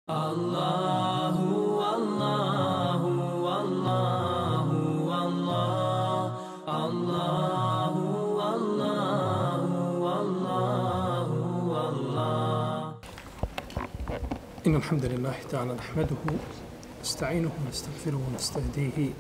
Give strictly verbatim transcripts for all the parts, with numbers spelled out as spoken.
Allahu, Allahu, Allahu, Allah, Allahu, Allahu, Allahu, Allah. إن الحمد لله تعالى نحمده نستعينه ونستغفره ونستهديه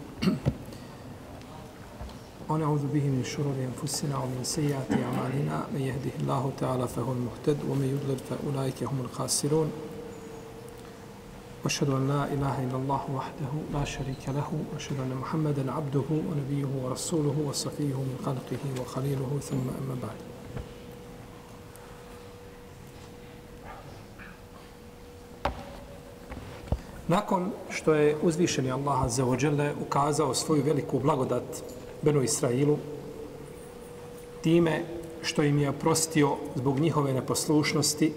ونعوذ به من شرور أنفسنا ومن سيئات أعمالنا من يهده الله تعالى فهو المهتد ومن يضلل فأولئك هم الخاسرون وأشهد أن لا إله إلا الله وحده لا شريك له وأشهد أن محمدا عبده ونبيه ورسوله وصفيه من خلقه وخليله ثم أما بعد. Nakon što je uzvišeni Allah azza wa jalla ukazao svoju veliku blagodat Benu Israilu time što im je oprostio zbog njihove neposlušnosti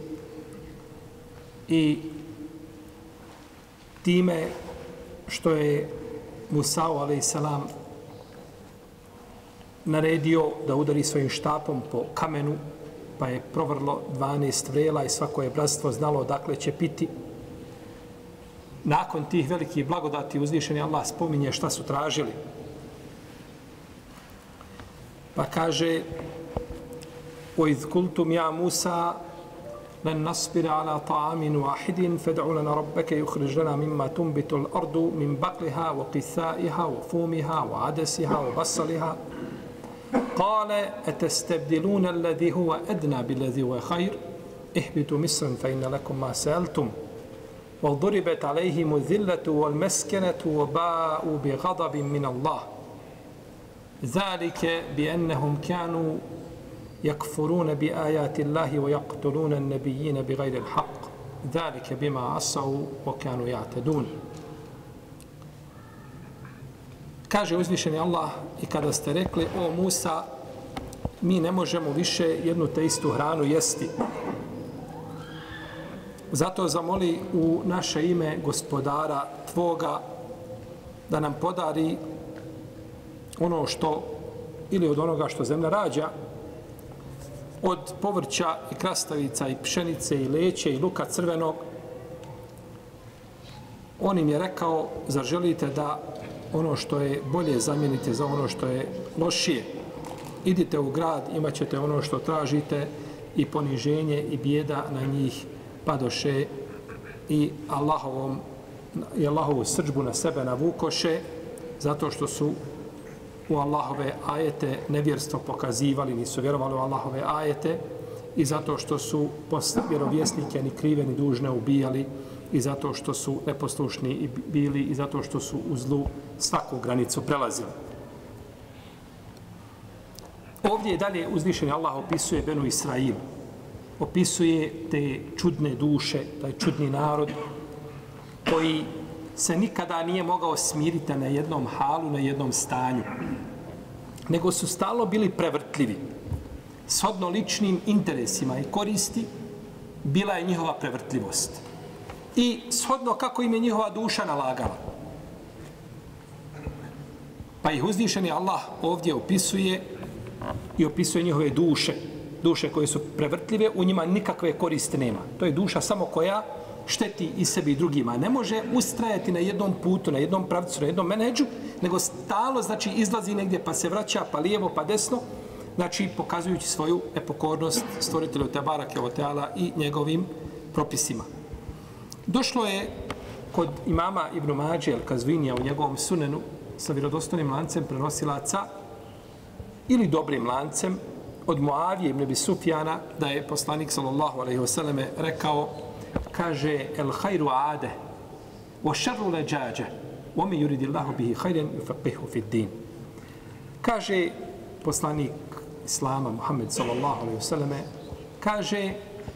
i time što je Musa'u alejhi naredio da udari svojim štapom po kamenu, pa je provrlo dvanaest vrela i svako je bratstvo znalo odakle će piti. Nakon tih velikih blagodati uzvišeni Allah spominje šta su tražili. Pa kaže: وَإِذْ قُلْتُمْ يَا مُوسَى لَنْ نَصْبِرَ عَلَى طَعَامٍ وَاحِدٍ فَادْعُ لَنَا رَبَّكَ يُخْرِجْ لَنَا مِمَّا تُنْبِتُ الْأَرْضُ مِنْ بَقْلِهَا وَقِثَّائِهَا وَفُومِهَا وَعَدَسِهَا وَبَصَّلِهَا قَالَ أَتَسْتَبْدِلُونَ الَّذِي هُوَ أَدْنَى بِالَّذِي هُوَ خَيْرٌ اهْبِطُوا مِصْرًا فَإِنَّ لَكُمْ مَا سَأَلْتُمْ وَضُرِبَتْ عَلَيْهِمُ الذِّلَّةُ وَالْمَسْكَنَةُ وَبَاءُوا بِغَضَبٍ مِّنَ اللَّهِ ذلك بأنهم كانوا يكفرون بآيات الله ويقتلون النبيين بغير الحق ذلك بما عصوا وكانوا يعتدون. Kaže uzvišeni Allah: i kada ste rekli: o Musa, mi ne možemo više jednu te istu hranu jesti, zato zamoli u naše ime gospodara tvoga da nam podari ono što, ili od onoga što zemlja rađa, od povrća i krastavica i pšenice i leće i luka crvenog. On im je rekao: zar želite da ono što je bolje zamijenite za ono što je lošije? Idite u grad, imat ćete ono što tražite, i poniženje i bijeda na njih padoše i Allahovom i Allahovu srdžbu na sebe navukoše, zato što su u Allahove ajete nevjerstvo pokazivali, nisu vjerovali u Allahove ajete, i zato što su vjerovjesnike ni krive ni dužne ubijali, i zato što su neposlušni bili, i zato što su u zlu svaku granicu prelazili. Ovdje je dalje uzvišeni Allah opisuje Benu Israil, opisuje te čudne duše, taj čudni narod koji se nikada nije mogao smiriti na jednom halu, na jednom stanju, nego su stalno bili prevrtljivi. Shodno ličnim interesima i koristi bila je njihova prevrtljivost. I shodno kako im je njihova duša nalagala. Pa ih uzvišeni Allah ovdje opisuje i opisuje njihove duše. Duše koje su prevrtljive, u njima nikakve koriste nema. To je duša samo koja šteti i sebi i drugima. Ne može ustrajati na jednom putu, na jednom pravcu, na jednom menedžu, nego stalo, znači, izlazi negdje pa se vraća, pa lijevo, pa desno, znači pokazujući svoju nepokornost stvoritelju Tebarake ve Teala i njegovim propisima. Došlo je kod imama Ibn Mađe el-Kazvinija u njegovom sunenu sa vjerodostojnim lancem prenosilaca ili dobrim lancem od Muavije ibn Abi Sufjana da je poslanik sallallahu alejhi ve selleme rekao, kaže: el hajru ade o šarru leđađe o mi yuridillahu bihi hajren yufaqihu fid din. Kaže poslanik Islama Muhammed sallallahu alejhi ve selleme, kaže: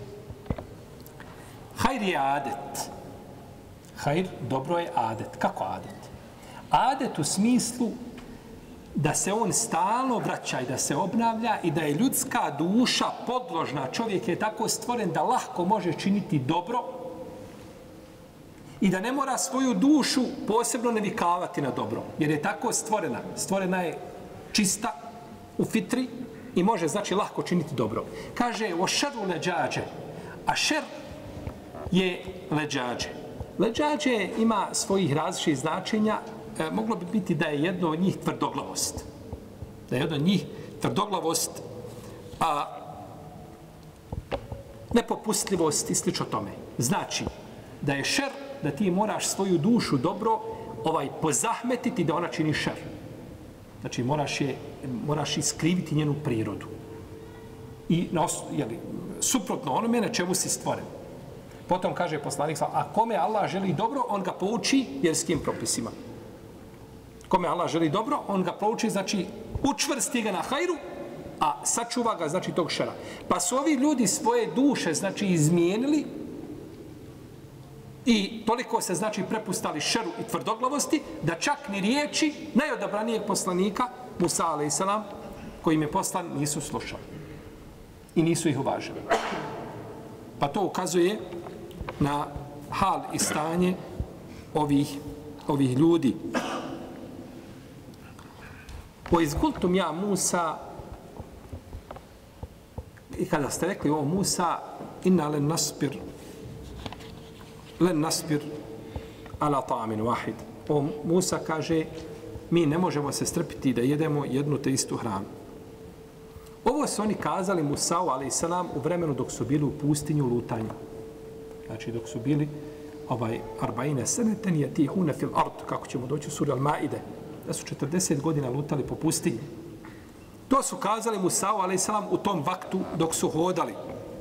hajr je adet. Hajr, dobro je adet. Kako adet? Adet u smislu da se on stalno vraća i da se obnavlja i da je ljudska duša podložna. Čovjek je tako stvoren da lahko može činiti dobro i da ne mora svoju dušu posebno navikavati na dobro, jer je tako stvorena. Stvorena je čista u fitri i može, znači, lahko činiti dobro. Kaže: o šerru leđađe, a šer je leđađe. Leđađe ima svojih različitih značenja. E, moglo bi biti da je jedno od njih tvrdoglavost. Da je jedno od njih tvrdoglavost, a nepopustljivost i slično tome. Znači, da je šer, da ti moraš svoju dušu dobro ovaj pozahmetiti da ona čini šer. Znači, moraš, je, moraš iskriviti njenu prirodu. I jeli, suprotno onome na čemu si stvoren. Potom kaže poslanik, a kome Allah želi dobro, on ga pouči vjerskim propisima. Kome Allah želi dobro, on ga pouči, znači učvrsti ga na hajru, a sačuva ga, znači, tog šera. Pa su ovi ljudi svoje duše, znači, izmijenili i toliko se, znači, prepustali šeru i tvrdoglavosti, da čak ni riječi najodabranijeg poslanika, Musa alejhi kojim je poslan, nisu slušali. I nisu ih uvažili. Pa to ukazuje na hal i stanje ovih, ovih ljudi. Po izgultum ja Musa, i kada ste rekli o Musa, inna len naspir, len naspir ala ta'amin wahid. O Musa kaže, mi ne možemo se strpiti da jedemo jednu te istu hranu. Ovo su oni kazali Musa'u a.s. u vremenu dok su bili u pustinju lutanja. Znači dok su bili ovaj arbaine seneten yatihuna fil ard, kako ćemo doći u suri Al-Maide, da su četrdeset godina lutali po pustinji. To su kazali Musa'u a.s. u tom vaktu dok su hodali.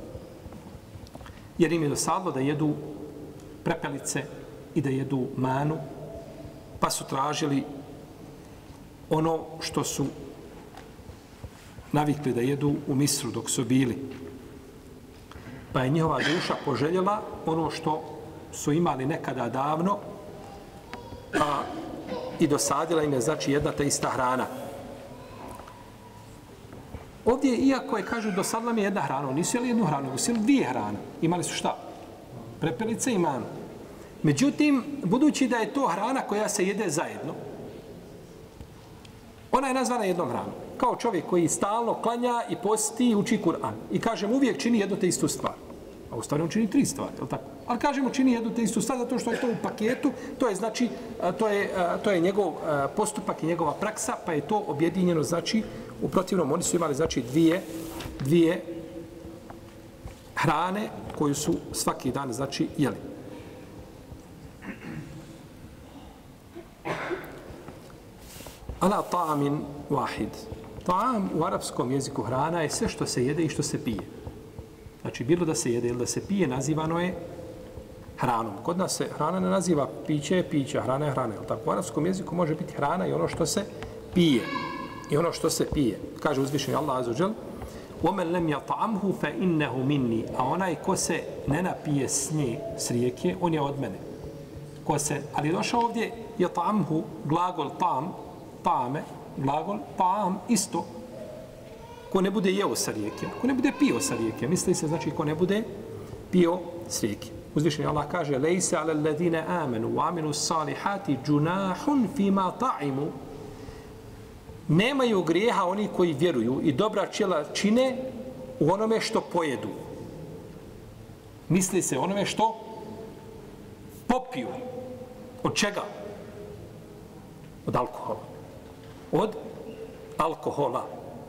Jer im je dosadlo da jedu prepelice i da jedu manu, pa su tražili ono što su navikli da jedu u Misru dok su bili. Pa je njihova duša poželjela ono što su imali nekada davno, a i dosadila im je, znači, jedna ta ista hrana. Ovdje, iako je, kažu, dosadila mi je jedna hrana, nisu jeli jednu hranu, nisu jeli dvije hrane. Imali su šta? Prepelice i manu. Međutim, budući da je to hrana koja se jede zajedno, ona je nazvana jednom hranom. Kao čovjek koji stalno klanja i posti i uči Kur'an. I kažem, uvijek čini jednu te istu stvar. A u stvari on čini tri stvari, je li tako? Ali kažemo, čini jednu te istu stvar zato što je to u paketu, to je, znači, to je, to je njegov postupak i njegova praksa, pa je to objedinjeno, znači, u protivnom, oni su imali, znači, dvije, dvije hrane koju su svaki dan, znači, jeli. Ala ta'amin wahid. Ta'am u arapskom jeziku hrana je sve što se jede i što se pije. Znači, bilo da se jede ili da se pije, nazivano je hranom. Kod nas se hrana ne naziva piće je piće, hrana je hrana. Tako, u arapskom jeziku može biti hrana i ono što se pije. I ono što se pije. Kaže uzvišeni Allah azza wa džel: وَمَنْ لَمْ يَطْعَمْهُ فَإِنَّهُ مِنِّي. A onaj ko se ne napije s nje, s rijeke, on je od mene. Ko se, ali došao ovdje يَطْعَمْهُ, glagol tam, tame, glagol tam, isto. Ko ne bude jeo sa rijeke, ko ne bude pio sa rijeke, misli se, znači, ko ne bude pio s rijeke. Uzvišeni Allah kaže: لَيْسَ عَلَى الَّذِينَ آمَنُوا وَعَمِلُوا الصَّالِحَاتِ جُنَاحٌ فِي مَا طَعِمُوا. Nemaju grijeha oni koji vjeruju i dobra čela čine u onome što pojedu. Misli se onome što popiju. Od čega? Od alkohola. Od alkohola.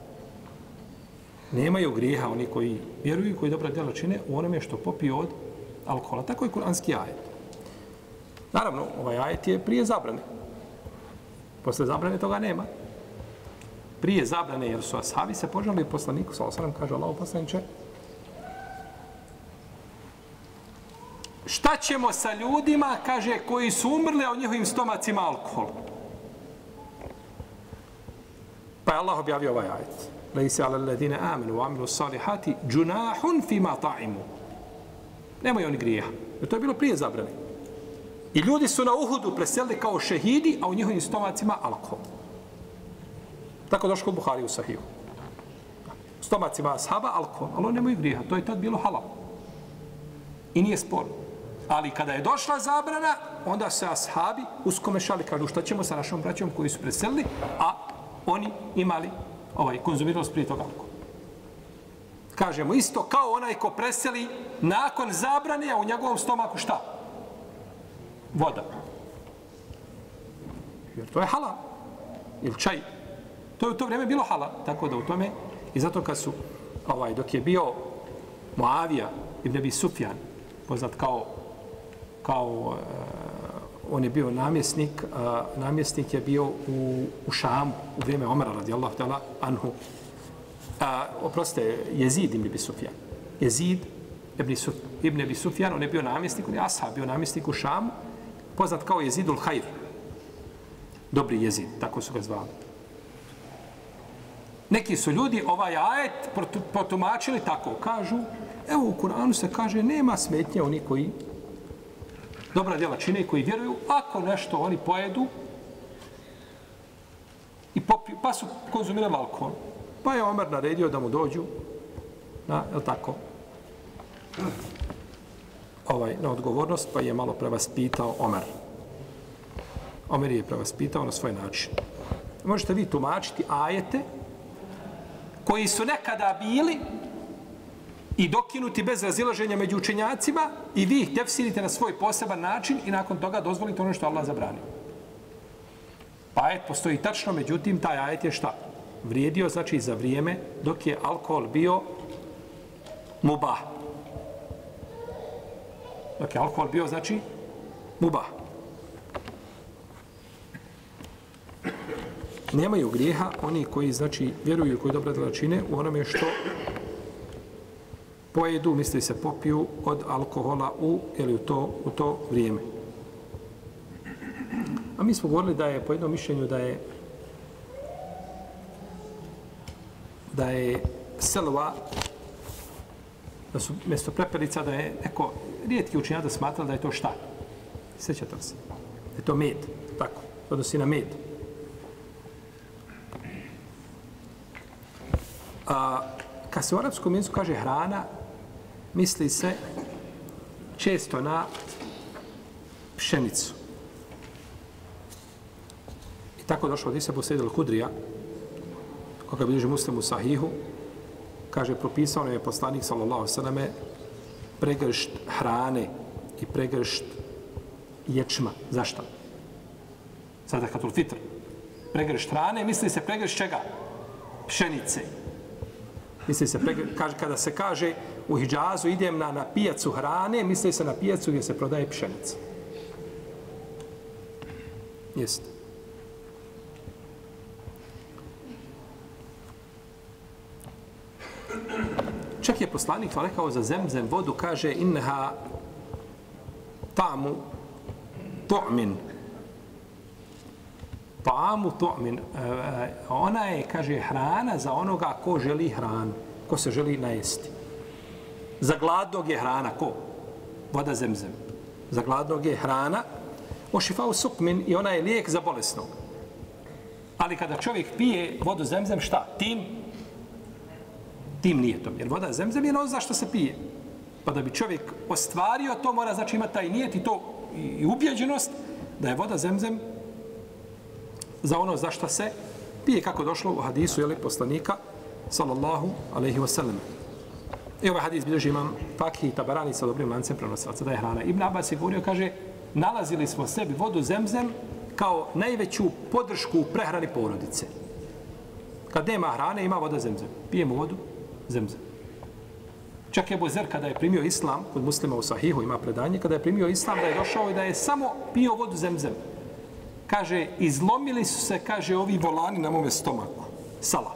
Nemaju grijeha oni koji vjeruju i koji dobra djela čine u onome što popiju od alkohola. Tako je kuranski ajet. Naravno, ovaj ajet je prije zabrane. Posle zabrane toga nema. Prije zabrane, jer su ashabi se požalili poslaniku, sallallahu alejhi ve sellem, kaže Allahu poslaniče, šta ćemo sa ljudima, kaže, koji su umrli, a u njihovim stomacima alkohol? Pa je Allah objavio ovaj ajet. Lejse ala alladine amenu wa amilu salihati džunahun fima ta'imu. Nemaju oni grijeha. Jer to je bilo prije zabrane. I ljudi su na Uhudu preselili kao šehidi, a u njihovim stomacima alkohol. Tako došlo u Buhari u Sahiju. Stomacima ashaba alkohol, ali oni nemaju grijeha. To je tad bilo halal. I nije sporno. Ali kada je došla zabrana, onda se ashabi uskomešali, kažu šta ćemo sa našom braćom koji su preselili, a oni imali ovaj, konzumirali prije toga alkohol. Kažemo isto kao onaj ko preseli nakon zabrane, a u njegovom stomaku šta? voda. Jer to je halal. Ili čaj. To je u to vrijeme bilo halal. Tako da u tome, i zato kad su, ovaj, dok je bio Muavija ibn Abi Sufjan, poznat kao, kao uh, on je bio namjesnik, uh, namjesnik je bio u, u Šamu u vrijeme Omara radijallahu ta'ala anhu. Uh, oprostite, Jezid ibn Abi Sufjan. Jezid ibn, Suf, ibn Abi Sufjan, on je bio namjesnik, on je ashab, bio namjesnik u Šamu, poznat kao Jezidul Hajr. Dobri Jezid, tako su ga zvali. Neki su ljudi ovaj ajet protumačili tako, kažu, evo u Kur'anu se kaže, nema smetnje oni koji dobra djela čine i koji vjeruju, ako nešto oni pojedu i popiju, pa su konzumirali alkohol. Pa je Omer naredio da mu dođu na, je li tako, ovaj, na odgovornost, pa je malo prevaspitao Omer. Omer je prevaspitao na svoj način. Možete vi tumačiti ajete koji su nekada bili i dokinuti bez razilaženja među učenjacima i vi ih tefsirite na svoj poseban način i nakon toga dozvolite ono što Allah zabranio. Pa ajet postoji tačno, međutim, taj ajet je šta? Vrijedio, znači, za vrijeme dok je alkohol bio mubah. Dok je alkohol bio, znači, mubah. Nemaju grijeha oni koji, znači, vjeruju i koji dobro djela čine u onome što pojedu, misli se popiju od alkohola u, ili u to, u to vrijeme. A mi smo govorili da je, po jednom mišljenju, da je da je selva, da su mjesto prepelica, da je neko, rijetki učenjaci da smatrali da je to šta? Sjećate li se? Da je to med, tako, odnosi na med. A, kad se u arapskom jeziku kaže hrana, misli se često na pšenicu. I tako došlo od Isa Busaid al-Hudrija, koga bilježi Muslim u Sahihu, kaže, propisao nam je poslanik, sallallahu sallam, pregršt hrane i pregršt ječma. Zašto? Sadakatul fitr. Pregršt hrane, misli se pregršt čega? Pšenice. Misli se, kaže, kada se kaže u Hidžazu idem na, na pijacu hrane, misli se na pijacu gdje se prodaje pšenica. Jeste. Čak je poslanik rekao za zemzem vodu, kaže inha ta'mu tu'min. Ta'mu tu'min. Ona je, kaže, hrana za onoga ko želi hranu, ko se želi najesti. Za gladnog je hrana ko? Voda zemzem. Za gladnog je hrana ošifao sukmin i ona je lijek za bolesnog. Ali kada čovjek pije vodu zemzem, šta? Tim? Tim nijetom. Jer voda zemzem je ono zašto se pije. Pa da bi čovjek ostvario to, mora znači imati taj nijet i to i ubjeđenost da je voda zemzem za ono zašto se pije, kako došlo u hadisu jeli, poslanika sallallahu alaihi wasallam. I ovaj hadis bilježi imam Fakih i Tabarani sa dobrim lancem prenosilaca da je hrana. Ibn Abbas je govorio, kaže, nalazili smo sebi vodu zemzem kao najveću podršku u prehrani porodice. Kad nema hrane, ima voda zemzem. Pijemo vodu zemzem. Čak je Ebu Zer, kada je primio islam, kod muslima u Sahihu ima predanje, kada je primio islam, da je došao i da je samo pio vodu zemzem. Kaže, izlomili su se, kaže, ovi volani na mome stomaku. Sala.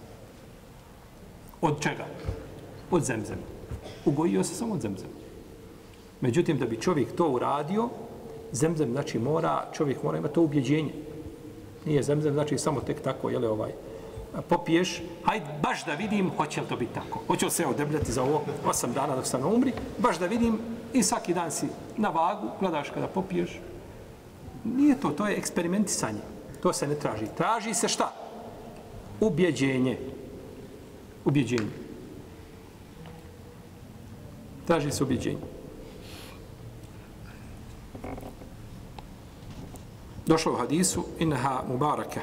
Od čega? Od zemzem. Ugojio se samo od zemzem. Međutim, da bi čovjek to uradio, zemzem, znači, mora, čovjek mora imati to ubjeđenje. Nije zemzem, znači, samo tek tako, jele, ovaj, popiješ, hajde, baš da vidim, hoće li to biti tako. Hoće li se odebljati za ovo osam dana dok sam umri, baš da vidim i svaki dan si na vagu, gledaš kada popiješ. Nije to, to je eksperimentisanje. To se ne traži. Traži se šta? Ubjeđenje. Ubjeđenje. Traži se ubjeđenje. Došlo u hadisu, inha mubaraka.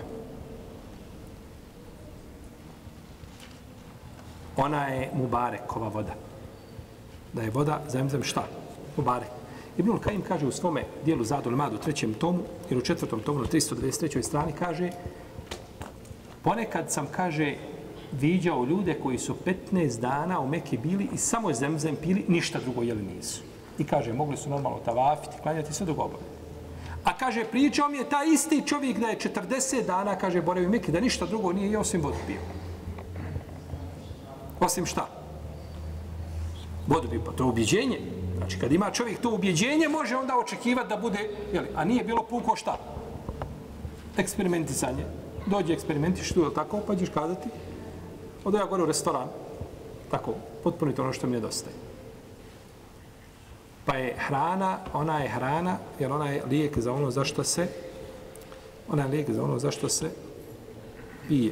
Ona je mubarekova voda. Da je voda zemzem šta? Mubarek. Ibnul Kajim kaže u svome dijelu Zadul Mad u trećem tomu, ili u četvrtom tomu na tristo dvadeset trećoj strani, kaže ponekad sam, kaže, viđao ljude koji su petnaest dana u Meki bili i samo zemzem pili, ništa drugo jeli nisu. I kaže, mogli su normalno tavafiti, klanjati sve dok obave. A kaže, pričao mi je taj isti čovjek da je četrdeset dana, kaže, boravio u Meki, da ništa drugo nije i osim vodu pio. Osim šta? Vodu pio, pa to je ubjeđenje. Znači, kad ima čovjek to ubjeđenje, može onda očekivati da bude, jeli, a nije bilo puko šta? Eksperimentisanje. Dođe eksperimentiš tu, tako, pa ćeš kazati, odo ja gore u restoran, tako, potpunito ono što mi nedostaje. Pa je hrana, ona je hrana, jer ona je lijek za ono zašto se, ona je lijek za ono zašto se pije.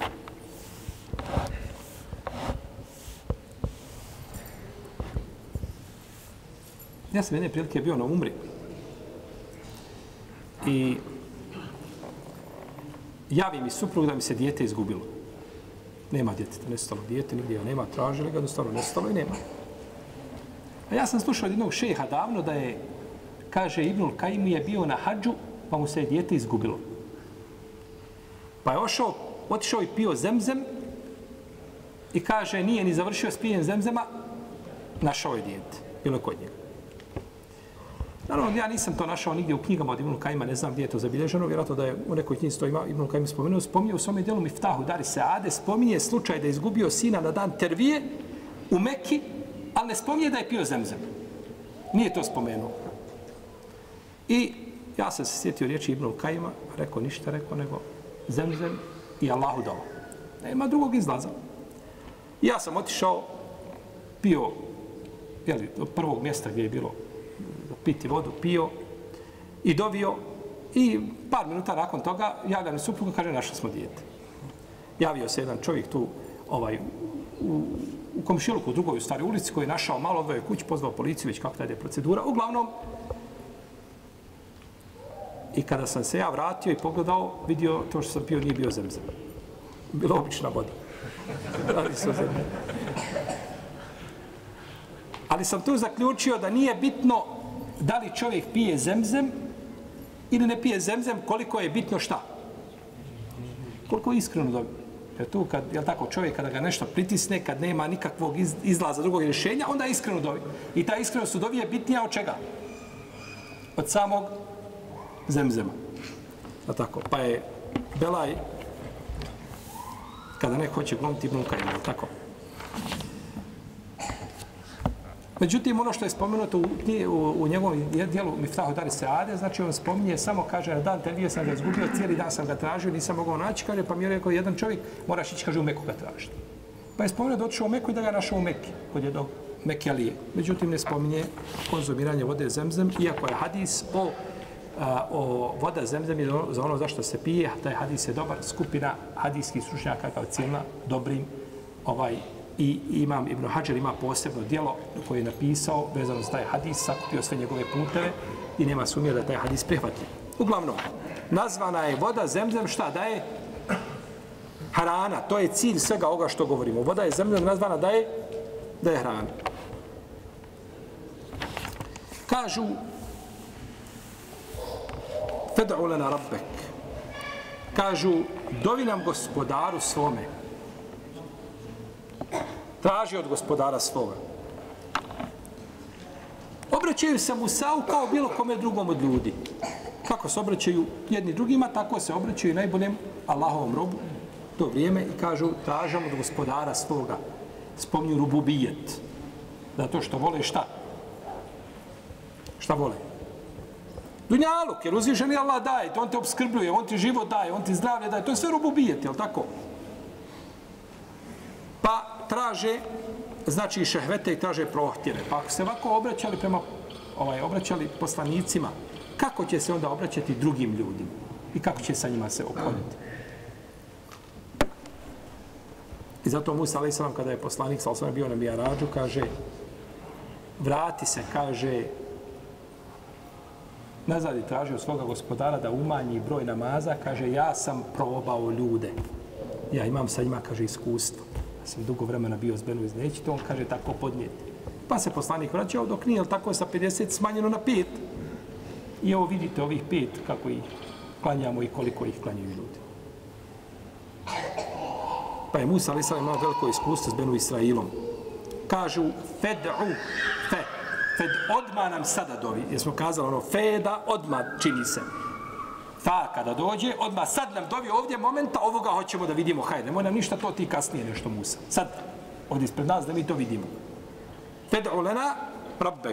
Ja sam jedne prilike bio na umri i javi mi suprug da mi se dijete izgubilo. Nema djeteta, nestalo dijete, nigdje nema, tražili ga, jednostavno nestalo i nema. A ja sam slušao od jednog šeha davno da je, kaže, Ibnul Kajim je bio na hadžu, pa mu se je dijete izgubilo. Pa je ošao, otišao i pio zemzem i kaže, nije ni završio s pijem zemzema, našao je dijete, bilo je kod njega. Naravno, ja nisam to našao nigdje u knjigama od Ibnul Kajima, ne znam gdje je to zabilježeno, vjerojatno da je u nekoj knjizi to ima Ibnul Kajim spomenuo, spominje u svome djelu Miftahu Dari Seade, spominje slučaj da je izgubio sina na dan Tervije u Mekki, ali ne spominje da je pio zemzem. Nije to spomenuo. I ja sam se sjetio riječi Ibnul Kajima, rekao ništa, rekao nego zemzem i Allahu dao. Nema drugog izlaza. I ja sam otišao, pio, jeli, do prvog mjesta gdje je bilo piti vodu, pio i dovio i par minuta nakon toga javlja mi supruga, kaže, našli smo dijete. Javio se jedan čovjek tu ovaj, u, u komšiluku u drugoj u staroj ulici koji je našao malo odvoje kući, pozvao policiju, već kako tada je procedura. Uglavnom, i kada sam se ja vratio i pogledao, vidio to što sam pio nije bio zemzem. Bila obična voda. Radi se o zemlji. Ali sam tu zaključio da nije bitno da li čovjek pije zemzem ili ne pije zemzem, koliko je bitno šta? Koliko je iskreno dobio. Jer tu, kad, jel tako, čovjek kada ga nešto pritisne, kad nema nikakvog izlaza drugog rješenja, onda je iskreno dobi. I ta iskrenost u dobi je bitnija od čega? Od samog zemzema. Jel tako? Pa je belaj kada neko hoće glumiti Ibnul Kajim, jel tako? Međutim, ono što je spomenuto u, u, u njegovom dijelu Miftahu Dari Seade, znači on spominje, samo kaže, na dan Tervije sam ga izgubio, cijeli dan sam ga tražio, nisam mogao naći, kaže, pa mi je rekao jedan čovjek, moraš ići, kaže, u Meku ga tražiti. Pa je spomenuo da otišao u Meku i da ga našao u Meki, kod je do Meke Alije. Međutim, ne spominje konzumiranje vode zemzem, iako je hadis o, a, o voda zemzem je za ono zašto se pije, taj hadis je dobar, skupina hadijskih stručnjaka kao cijela dobrim ovaj, i imam Ibn Hadžar ima posebno djelo koje je napisao vezano za taj hadis, sakupio sve njegove puteve i nema sumnje da taj hadis prihvati. Uglavnom, nazvana je voda zemzem, šta da je? Hrana, to je cilj svega ovoga što govorimo. Voda je zemzem nazvana da je, da je hrana. Kažu Fed'u lana rabbek. Kažu, dovi nam gospodaru svome. Traži od gospodara svoga. Obraćaju se Musau kao bilo kome drugom od ljudi. Kako se obraćaju jedni drugima, tako se obraćaju najboljem Allahovom robu to vrijeme i kažu tražamo od gospodara svoga. Spomnju rububijet. Zato što vole šta? Šta vole? Dunjaluk, jer uzvišeni Allah daje, on te obskrbljuje, on ti život daje, on ti zdravlje daje, to je sve rububijet, je li tako? Pa traže, znači šehvete i traže prohtjeve. Pa ako se ovako obraćali prema, ovaj, obraćali poslanicima, kako će se onda obraćati drugim ljudima? I kako će sa njima se ophoditi? I zato Musa, alejhi selam, kada je poslanik sallallahu alejhi ve sellem bio na Mi'rađu, kaže, vrati se, kaže, nazad i tražio svoga gospodara da umanji broj namaza, kaže, ja sam probao ljude. Ja imam sa njima, kaže, iskustvo. Ja sam dugo vremena bio s Benu iz neće, to on kaže tako podnijeti. Pa se poslanik vraćao dok nije, tako sa pedeset smanjeno na pet. I evo vidite ovih pet kako ih klanjamo i koliko ih klanjaju ljudi. Pa je Musa alejhi selam imao veliko iskustvo s Benu Israilom. Kažu fed'u, fe, fed odma nam sada dovi. Jer smo kazali ono feda odma čini se. Fa kada dođe, odma sad nam dovi ovdje momenta, ovoga hoćemo da vidimo. Hajde, nemoj nam ništa to ti kasnije nešto Musa. Sad, ovdje ispred nas da mi to vidimo. Fed'u lana rabbek.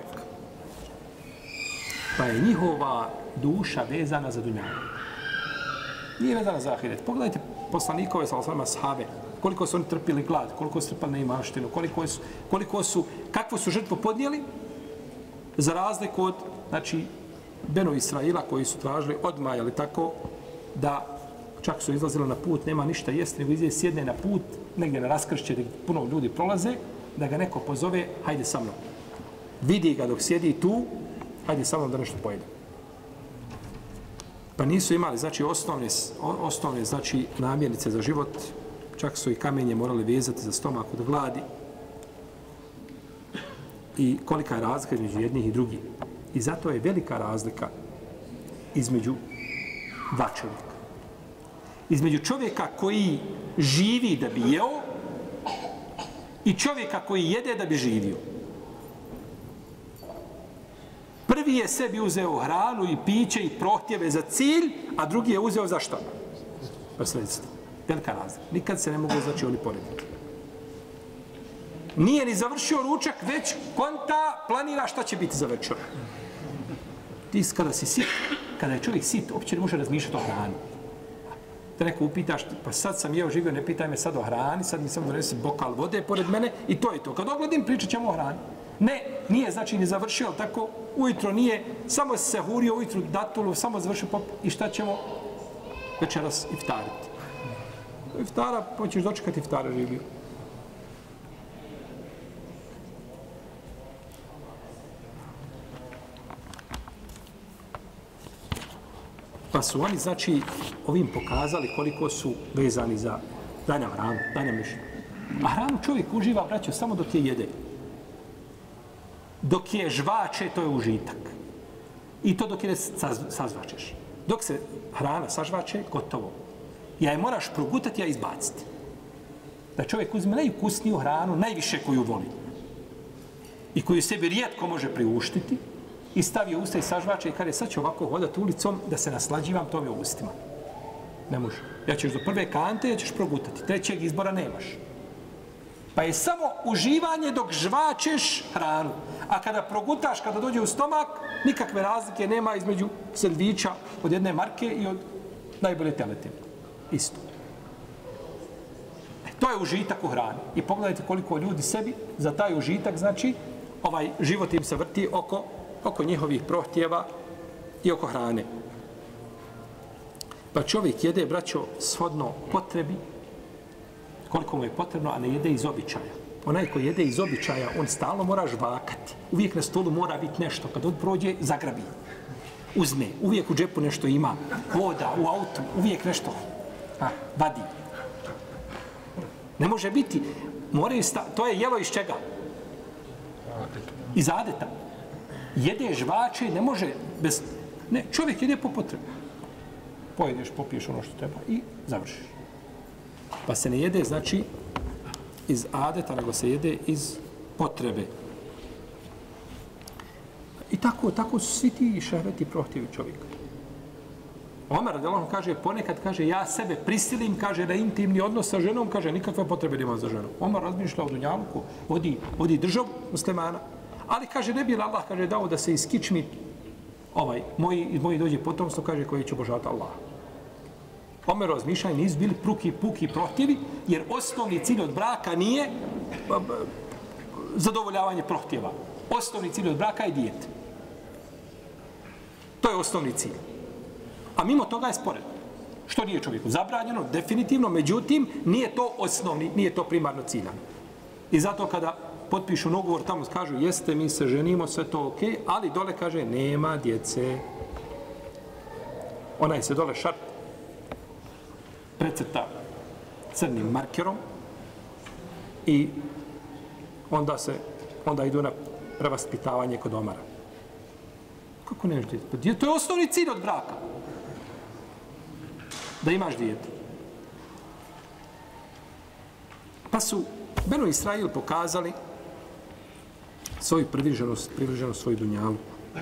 Pa je njihova duša vezana za dunjavu. Nije vezana za ahiret. Pogledajte poslanikove, sallallahu alejhi ve sellem, ashabe, koliko su oni trpili glad, koliko su trpili neimaštinu, koliko su, koliko su, kakvu su žrtvu podnijeli, za razliku od, znači, Benu Israila koji su tražili odmah, ali tako, da čak su izlazili na put, nema ništa jesti, nego izje sjedne na put, negdje na raskršće, gdje puno ljudi prolaze, da ga neko pozove, hajde sa mnom. Vidi ga dok sjedi tu, hajde sa mnom da nešto pojede. Pa nisu imali, znači, osnovne, osnovne znači, namjernice za život, čak su i kamenje morali vezati za stomak od gladi. I kolika je razlika između jednih i drugih. I zato je velika razlika između dva čovjeka. Između čovjeka koji živi da bi jeo i čovjeka koji jede da bi živio. Prvi je sebi uzeo hranu i piće i prohtjeve za cilj, a drugi je uzeo za što? Pa sredstvo. Velika razlika. Nikad se ne mogu znači oni porediti. Nije ni završio ručak, već konta planira šta će biti za večer. Ti kada si sit, kada je čovjek sit, uopće ne može razmišljati o hrani. Te neko upitaš, pa sad sam jeo živio, ne pitaj me sad o hrani, sad mi samo donesi bokal vode pored mene i to je to. Kad ogladim, pričat ćemo o hrani. Ne, nije znači ni završio, ali tako ujutro nije, samo se hurio ujutro datulu, samo završio pop i šta ćemo večeras iftariti. Iftara, hoćeš dočekati iftara živio. Pa su oni, znači, ovim pokazali koliko su vezani za danja hranu, danja mišljenja. A hranu čovjek uživa, braćo, samo dok je jede. Dok je žvače, to je užitak. I to dok je sazvačeš. Dok se hrana sažvače, gotovo. Ja je moraš progutati, ja izbaciti. Da čovjek uzme najukusniju hranu, najviše koju voli. I koju sebi rijetko može priuštiti, i stavi u usta i sažvače i kada sad će ovako hodati ulicom da se naslađivam tome u ustima. Ne može. Ja ćeš do prve kante, ja ćeš progutati. Trećeg izbora nemaš. Pa je samo uživanje dok žvačeš hranu. A kada progutaš, kada dođe u stomak, nikakve razlike nema između sendviča od jedne marke i od najbolje teletine. Isto. E, to je užitak u hrani. I pogledajte koliko ljudi sebi za taj užitak, znači, ovaj život im se vrti oko oko njihovih prohtjeva i oko hrane. Pa čovjek jede, braćo, shodno potrebi, koliko mu je potrebno, a ne jede iz običaja. Onaj ko jede iz običaja, on stalno mora žvakati. Uvijek na stolu mora biti nešto. Kad on prođe, zagrabi. Uzme. Uvijek u džepu nešto ima. Voda, u autu, uvijek nešto. A, vadi. Ne može biti. Moraju sta... To je jelo iz čega? Iz adeta. Jede žvače, ne može bez... Ne, čovjek jede po potrebi. Pojedeš, popiješ ono što treba i završiš. Pa se ne jede, znači, iz adeta, nego se jede iz potrebe. I tako, tako su svi ti šehveti prohtjevi čovjeka. Omer radijallahu kaže, ponekad kaže, ja sebe prisilim, kaže, da intimni odnos sa ženom, kaže, nikakve potrebe nema za ženom. Omer razmišlja o dunjavku, vodi, vodi državu muslimana. Ali, kaže, ne bi Allah, kaže, dao da se iskičmi ovaj, moji, iz moji dođe potomstvo, kaže, koji će obožavati Allah. Omer razmišljaju, nisu bili pruki, puki prohtjevi, jer osnovni cilj od braka nije b, b, zadovoljavanje prohtjeva. Osnovni cilj od braka je dijete. To je osnovni cilj. A mimo toga je sporedno. Što nije čovjeku zabranjeno, definitivno, međutim, nije to osnovni, nije to primarno ciljano. I zato kada potpišu ugovor, tamo kažu, jeste, mi se ženimo, sve to ok, ali dole kaže, nema djece. Onaj se dole šart precrta crnim markerom i onda se onda idu na prevaspitavanje kod Omara. Kako nemaš dijete? Pa dijete, to je osnovni cilj od braka. Da imaš dijete. Pa su Benu Israil pokazali svoju privrženost, privrženost svoju dunjalu.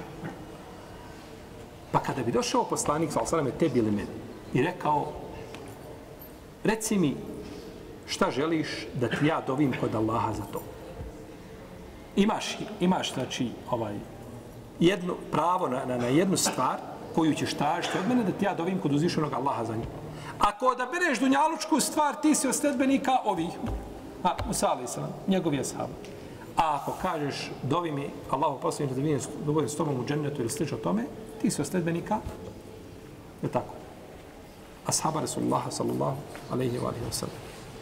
Pa kada bi došao poslanik, sallallahu alejhi ve sellem, tebi ili meni, i rekao, reci mi šta želiš da ti ja dovim kod Allaha za to. Imaš, imaš znači, ovaj, jedno pravo na, na, na jednu stvar koju ćeš tražiti od mene da ti ja dovim kod uzvišenog Allaha za nju. Ako odabereš dunjalučku stvar, ti si od sledbenika ovih. A, Musa alejhi selam, njegov je ashab. A ako kažeš, dovi mi Allahu poslanik da vidim da budem s tobom u džennetu ili slično tome, ti si od sledbenika, je tako. Ashaba Rasulullaha sallallahu alejhi wa alihi wa sallam.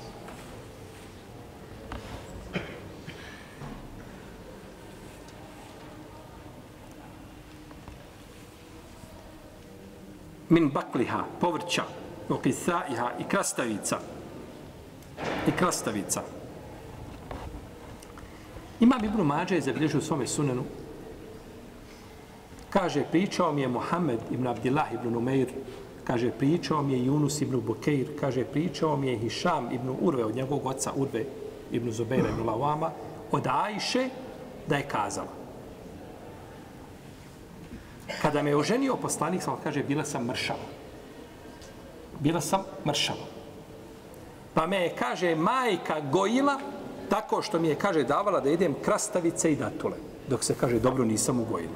Min bakliha, povrća, okisaiha i krastavica. I krastavica. Imam Ibn Mađe je zabilježio u svome sunenu. Kaže, pričao mi je Muhammed ibn Abdillah ibn Umeir. Kaže, pričao mi je Yunus ibn Bukeir. Kaže, pričao mi je Hišam ibn Urve, od njegovog oca Urve ibn Zubeira ibn Lawama, od Ajše da je kazala. Kada me je oženio poslanik, sam kaže, bila sam mršava. Bila sam mršava. Pa me je, kaže, majka gojila tako što mi je, kaže, davala da jedem krastavice i datule. Dok se, kaže, dobro nisam ugojila.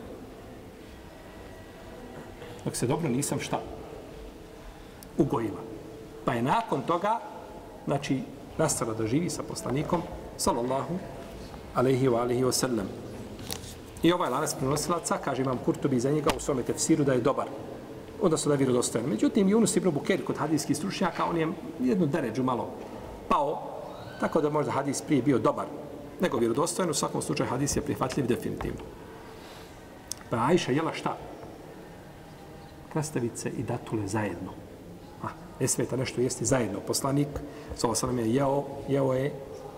Dok se dobro nisam šta? Ugojila. Pa je nakon toga, znači, nastala da živi sa poslanikom, sallallahu alejhi wa alihi wa sallam. I ovaj lanac prenosilaca, kaže Imam Kurtubi za njega u svome tefsiru da je dobar. Onda su da je vjerodostojan. Međutim, Yunus ibn Bukeir kod hadijskih stručnjaka, on je jednu deređu malo pao, tako da možda hadis prije bio dobar nego vjerodostojan. U svakom slučaju hadis je prihvatljiv definitivno. Pa Ajša jela šta? Krastavice i datule zajedno. A, ne smeta nešto jesti zajedno. Poslanik, sallallahu alejhi ve sellem, je jeo, jeo je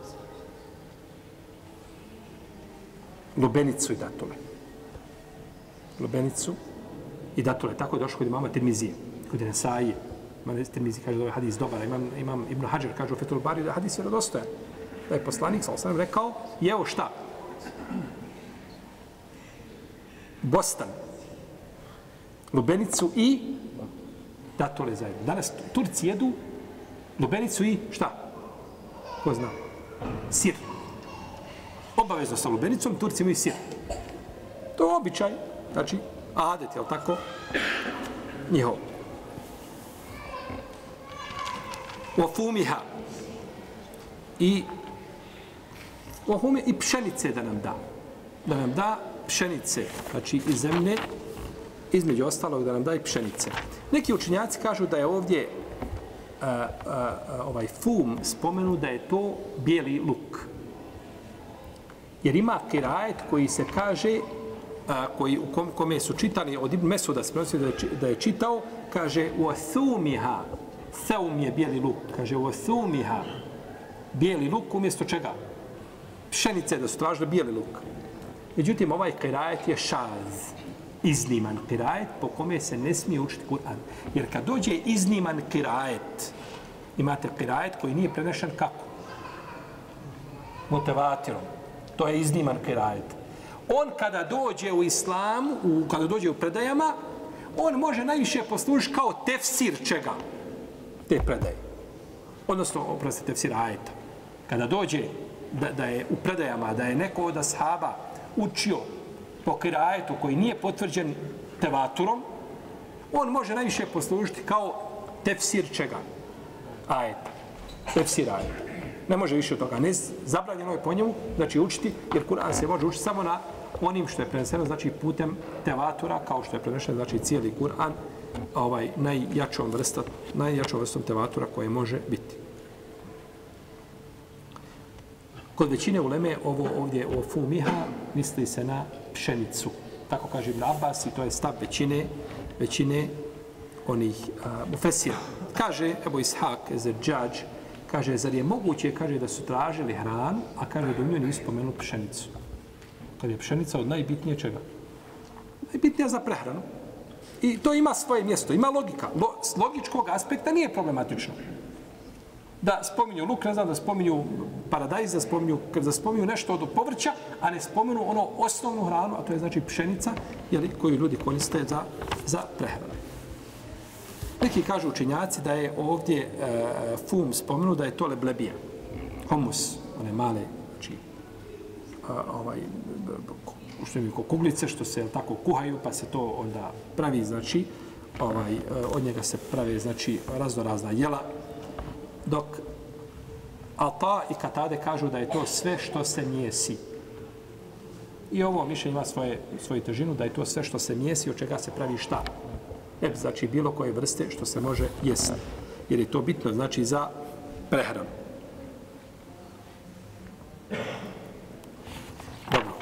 lubenicu i datule. Lubenicu i datule. Tako je došlo kod imama Tirmizije, kod Nesaije. Imam Tirmizije kaže da je hadis dobar. Imam, imam Ibn Hajar kaže u Fethul Bari da je hadis vjerodostojan. Da je poslanik, sallallahu alejhi ve sellem, rekao, jeo šta? Bostan. Lubenicu i datule zajedno. Danas Turci jedu lubenicu i šta? Ko zna? Sir. Obavezno sa lubenicom, Turci imaju sir. To je običaj, znači, adet, je li tako? Njihov. Ofumiha. I ofumiha i pšenice da nam da. Da nam da pšenice, znači iz zemlje, između ostalog da nam da i pšenice. Neki učenjaci kažu da je ovdje a, a, a, ovaj fum spomenu da je to bijeli luk. Jer ima kirajet koji se kaže, a, koji, u kom, kome su čitali od Ibn Mesuda, da je, da je čitao, kaže u thumiha, thum je bijeli luk, kaže u thumiha, bijeli luk umjesto čega? Pšenice, da su tražili bijeli luk. Međutim, ovaj kirajet je šaz, izniman kirajet po kome se ne smije učiti Kur'an. Jer kad dođe izniman kirajet, imate kirajet koji nije prenešen kako? Mutevatirom. To je izniman kirajet. On kada dođe u islamu, u, kada dođe u predajama, on može najviše poslužiti kao tefsir čega? Te predaje. Odnosno, oprosti, tefsir ajeta. Kada dođe da, da je u predajama, da je neko od ashaba učio po kirajetu koji nije potvrđen tevaturom, on može najviše poslužiti kao tefsir čega? Ajeta. Tefsir ajeta. Ne može više od toga. Ne zabranjeno je po njemu, znači učiti, jer Kur'an se može učiti samo na onim što je preneseno, znači putem tevatura, kao što je prenešeno, znači cijeli Kur'an, ovaj, najjačom vrstom, najjačom vrstom tevatura koje može biti. Kod većine uleme ovo ovdje o fumiha misli se na pšenicu. Tako kaže Ibn Abbas i to je stav većine, većine onih uh, mufesira. Kaže Ebu Ishaq Ezzedžađ, kaže, zar je moguće, kaže, da su tražili hranu, a kaže, da u njoj nisu spomenuli pšenicu. Kad je pšenica od najbitnije čega? Najbitnija za prehranu. I to ima svoje mjesto, ima logika. Lo, s logičkog aspekta nije problematično. Da spominju luk, ne znam, da spominju paradajz, da spominju, da spominju nešto od povrća, a ne spominju ono osnovnu hranu, a to je znači pšenica, jeli, koju ljudi koriste za, za prehranu. Neki kažu učenjaci da je ovdje e, fum spomenu da je to leblebija, humus, one male, znači, a, ovaj, što je kuglice, što se tako kuhaju, pa se to onda pravi, znači, ovaj, od njega se prave, znači, raznorazna jela, dok Ata i Katade kažu da je to sve što se mijesi. I ovo mišljenje ima svoje, svoju težinu, da je to sve što se mijesi, od čega se pravi šta? E, znači, bilo koje vrste što se može jesti. Jer je to bitno, znači, za prehranu. Dobro.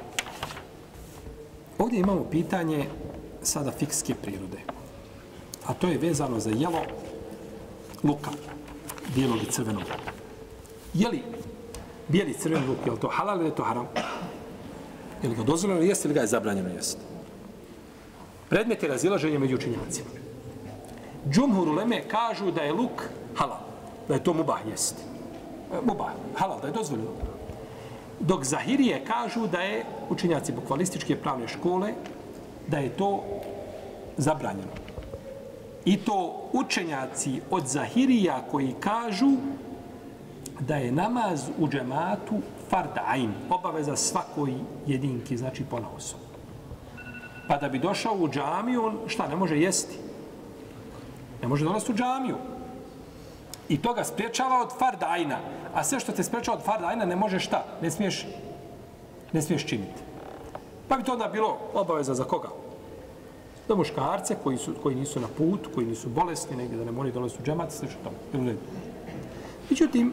Ovdje imamo pitanje sada fikske prirode. A to je vezano za jelo luka, bijelog i crvenog. Je li bijeli crveni luk, je li to halal ili je to haram? Je li ga dozvoljeno jesti ili ga je zabranjeno jesti? Predmet je razilaženje među učenjacima. Džumhur uleme kažu da je luk halal, da je to mubah jesti. Mubah, halal, da je dozvoljeno. Dok zahirije kažu da je učenjaci bukvalističke pravne škole, da je to zabranjeno. I to učenjaci od zahirija koji kažu da je namaz u džematu fard ain, obaveza svakoj jedinki, znači ponaosob. Pa da bi došao u džamiju, on šta, ne može jesti? Ne može dolaziti u džamiju. I to ga spriječava od fard aina. A sve što te spriječava od fard aina ne može šta? Ne smiješ, ne smiješ činiti. Pa bi to onda bilo obaveza za koga? Za muškarce koji, su, koji nisu na putu, koji nisu bolesni, negdje da ne moraju dolaziti u džemat, sve što tamo. Međutim,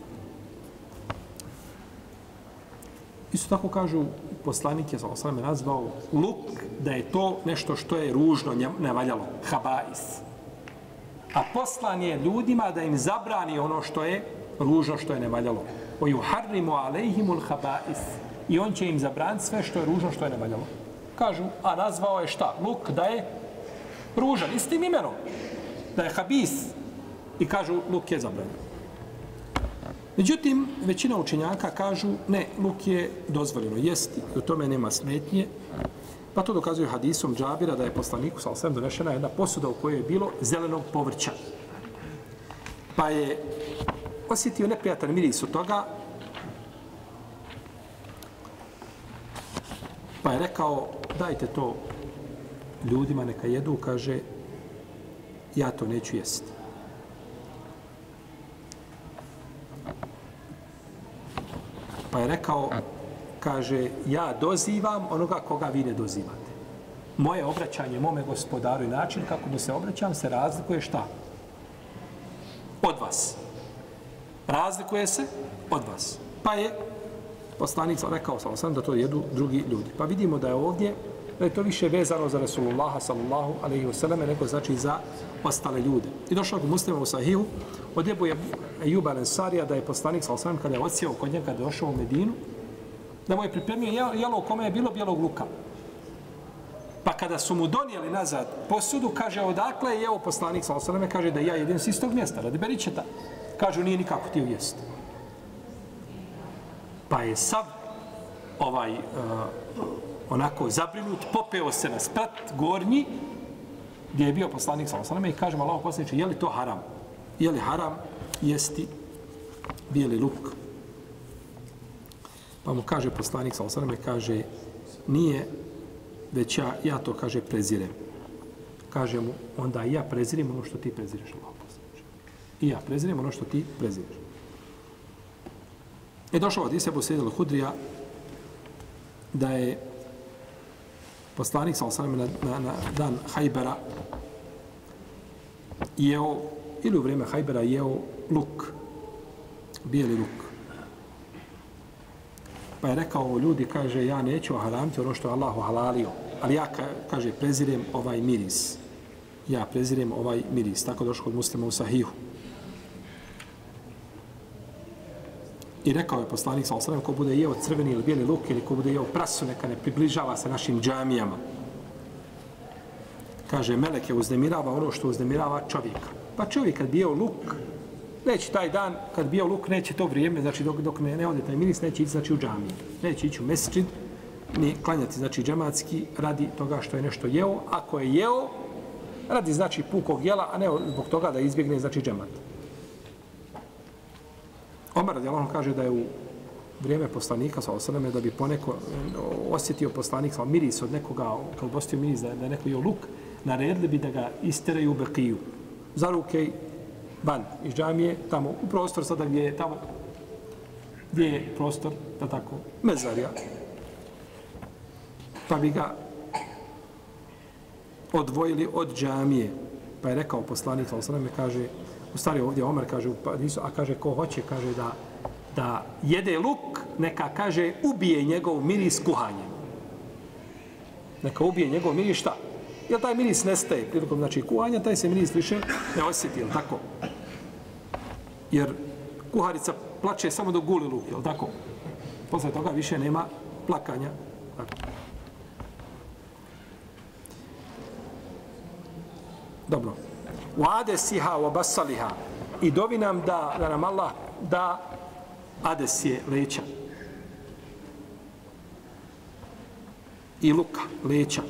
isto tako kažu poslanik je sallallahu alejhi ve sellem nazvao luk da je to nešto što je ružno, nevaljalo, habais. A poslan je ljudima da im zabrani ono što je ružno, što je nevaljalo. O yuharrimu alejhimul habais. I on će im zabraniti sve što je ružno, što je nevaljalo. Kažu, a nazvao je šta? Luk da je ružan, istim imenom. Da je habis. I kažu, luk je zabranjen. Međutim, većina učenjaka kažu, ne, luk je dozvoljeno jesti, i u tome nema smetnje. Pa to dokazuje hadisom Džabira da je poslaniku sallallahu alejhi ve sellem donešena jedna posuda u kojoj je bilo zelenog povrća. Pa je osjetio neprijatan miris od toga, pa je rekao, dajte to ljudima, neka jedu, kaže, ja to neću jesti. Pa je rekao, kaže, ja dozivam onoga koga vi ne dozivate. Moje obraćanje mome gospodaru i način kako mu se obraćam se razlikuje šta? Od vas. Razlikuje se od vas. Pa je poslanik rekao sam da to jedu drugi ljudi. Pa vidimo da je ovdje, da je to više vezano za Resulullaha sallallahu alejhi ve selleme nego znači za ostale ljude. I došao kod Muslima u Sahihu, od Ebu Ejuba al-Ensarija da je poslanik sallallahu alejhi ve sellem kada je odsjeo kod njega, kada je došao u Medinu, da mu je pripremio jelo u kome je bilo bijelog luka. Pa kada su mu donijeli nazad posudu, kaže, odakle je jeo poslanik sallallahu alejhi ve selleme, kaže da ja jedem s istog mjesta, radi beričeta. Kažu, nije nikako ti jesti. Pa je sav ovaj uh, onako zabrinut, popeo se na sprat gornji gdje je bio poslanik sallallahu alejhi ve selleme i kaže Allahu poslaniče, je li to haram? Je li haram jesti bijeli luk? Pa mu kaže poslanik sallallahu alejhi ve selleme, kaže, nije, već ja, ja to, kaže, prezirem. Kaže mu, onda i ja prezirem ono što ti prezireš, Allahu poslaniče. I ja prezirem ono što ti prezireš. I došao od Ebu Sejid al-Hudrija da je poslanik sallallahu alejhi ve selleme na, na, na dan Hajbera jeo, ili u vrijeme Hajbera jeo luk, bijeli luk. Pa je rekao ljudi, kaže, ja neću haramiti ono što je Allah halalio, ali ja, kaže, prezirem ovaj miris. Ja prezirem ovaj miris. Tako došao kod Muslima u Sahihu. I rekao je poslanik sallallahu alejhi ve sellem, ko bude jeo crveni ili bijeli luk ili ko bude jeo prasu, neka ne približava se našim džamijama. Kaže, melek je uznemirava ono što uznemirava čovjeka. Pa čovjek kad bi jeo luk, neće taj dan, kad bi jeo luk, neće to vrijeme, znači dok, dok ne, ne ode taj miris, neće ići znači, u džamiju. Neće ići u mesdžid, ni klanjati znači džematski radi toga što je nešto jeo. Ako je jeo, radi znači pukog jela, a ne zbog toga da izbjegne znači džemat. Omar radijallahu anhu kaže da je u vrijeme poslanika sallallahu alejhi ve sellem da bi poneko osjetio poslanik sa miris od nekoga, kad postio miris da, da je neko jeo luk, naredili bi da ga isteraju u Bekiju. Za ruke van iz džamije, tamo u prostor sada gdje je tamo gdje je prostor, da tako, mezarija. Pa bi ga odvojili od džamije. Pa je rekao poslanik sallallahu alejhi ve sellem, kaže, u stvari ovdje Omer kaže, a kaže ko hoće, kaže da, da jede luk, neka kaže ubije njegov miris kuhanjem. Neka ubije njegov miris šta? Jer taj miris nestaje prilikom znači, kuhanja, taj se miris više ne osjeti, jel tako? Jer kuharica plače samo dok guli luk, jel tako? Posle toga više nema plakanja. Tako. Dobro. U adesiha, u basaliha. I dovi nam da, da nam Allah da ades je leća. I luka, leća.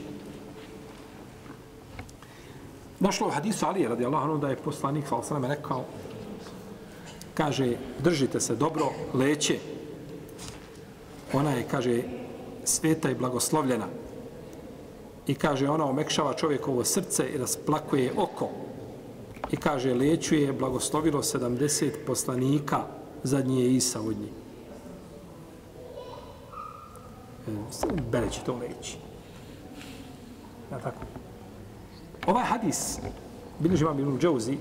Došlo u hadisu Alije radijallahu anhu da je poslanik sallallahu alejhi ve sellem rekao, kaže, držite se dobro, leće. Ona je, kaže, sveta i blagoslovljena. I kaže, ona omekšava čovjekovo srce i rasplakuje oko. I kaže, leću je blagoslovilo sedamdeset poslanika, zadnji je Isa od njih. Bereći to leći. Ja tako. Ovaj hadis bilježi vam Ibn Džauzi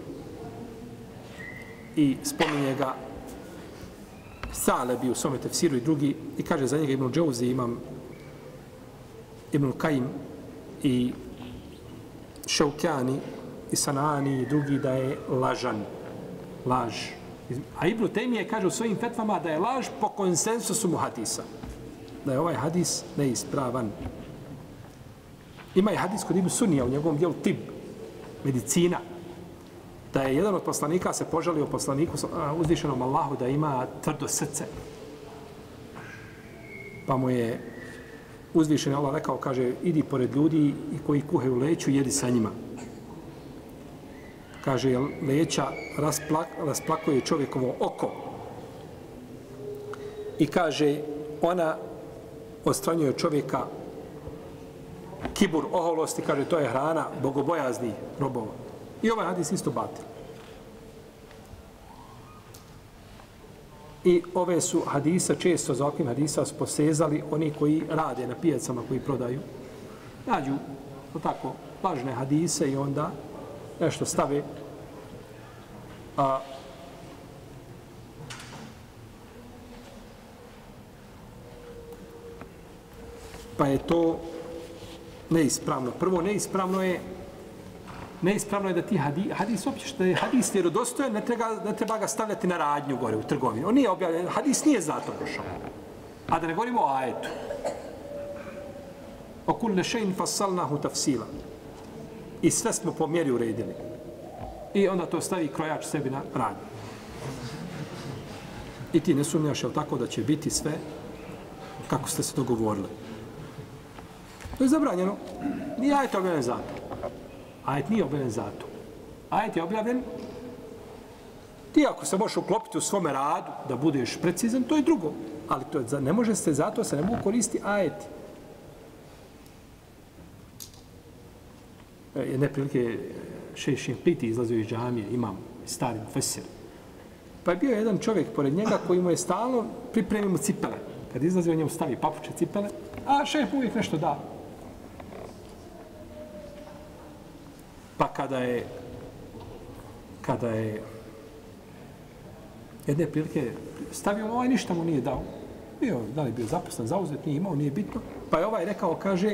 i spominje ga Sa'lebi u svome tefsiru i drugi i kaže za njega Ibn Džauzi imam Ibn Kajim i Šaukjani i Sanani i drugi da je lažan. Laž. A Ibn Tejmije kaže u svojim fetvama da je laž po konsensusu mu hadisa. Da je ovaj hadis neispravan. Ima i hadis kod Ibn Sunija u njegovom dijelu Tib, medicina, da je jedan od poslanika se požalio poslaniku uzvišenom Allahu da ima tvrdo srce. Pa mu je uzvišen Allah rekao, kaže, idi pored ljudi i koji kuhaju leću, jedi sa njima. Kaže, leća rasplak, rasplakuje čovjekovo oko. I kaže, ona odstranjuje čovjeka kibur, oholosti, kaže, to je hrana bogobojazni robova. I ovaj hadis isto batil. I ove su hadisa, često za ovakvim hadisa su posezali oni koji rade na pijacama, koji prodaju. Nađu, to tako, lažne hadise i onda nešto stave. A, pa je to neispravno. Prvo, neispravno je neispravno je da ti hadis, hadis uopće što je hadis vjerodostojan, ne treba, ne treba ga stavljati na radnju gore u trgovini. On nije objavljen, hadis nije zato došao. A da ne govorimo o ajetu. O kulle šein fasalnahu tafsila. I sve smo po mjeri uredili. I onda to stavi krojač sebi na radnju. I ti ne sumnjaš, jel tako, da će biti sve kako ste se dogovorili. To je zabranjeno. Nije ajet objavljen zato. Ajet nije objavljen zato. Ajet je objavljen ti ako se možeš uklopiti u svome radu da budeš precizan, to je drugo. Ali to je, ne može se zato, se ne mogu koristiti ajeti. Jedne prilike Šejh Šinqiti izlazio iz džamije, imam stari mufesir. Pa je bio jedan čovjek pored njega koji mu je stalno pripremio mu cipele. Kad izlazio, njemu stavi papuče cipele, a šejh uvijek nešto da. Pa kada je kada je jedne prilike stavio, ovaj ništa mu nije dao. Bio, da li bio zaposlen, zauzet, nije imao, nije bitno. Pa je ovaj rekao, kaže,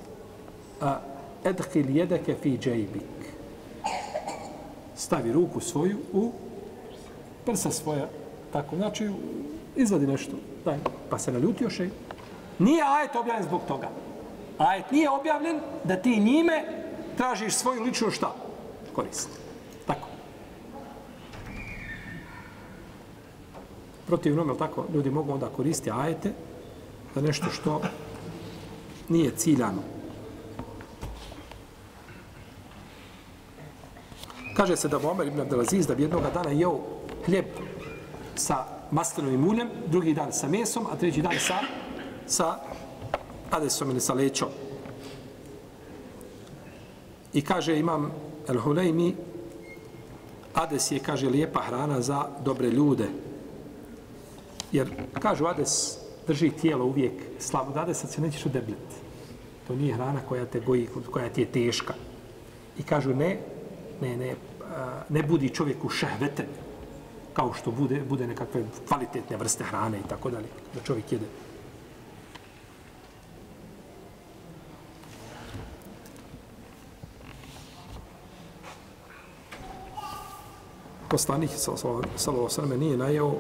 edhil jedeke fi džejbik. Stavi ruku svoju u prsa svoja. Tako, znači, izvadi nešto, daj, pa se naljutio šejtan. Nije ajet objavljen zbog toga. Ajet nije objavljen da ti njime tražiš svoju ličnu šta? Korist. Tako. Protivno, je tako, ljudi mogu onda koristiti ajete za nešto što nije ciljano. Kaže se da Omer ibn Abdelaziz da bi jednog dana jeo hljeb sa maslinovim uljem, drugi dan sa mesom, a treći dan sa, sa adesom ili sa lećom. I kaže imam El-Hulejmi, ades je, kaže, lijepa hrana za dobre ljude. Jer, kažu, ades drži tijelo uvijek slabo. Od adesa se nećeš udebljati. To nije hrana koja te goji, koja ti je teška. I kažu, ne, ne, ne, ne budi čovjeku šehvete, kao što bude, bude nekakve kvalitetne vrste hrane i tako dalje, da čovjek jede. Poslanik sallallahu alejhi ve sellem nije najeo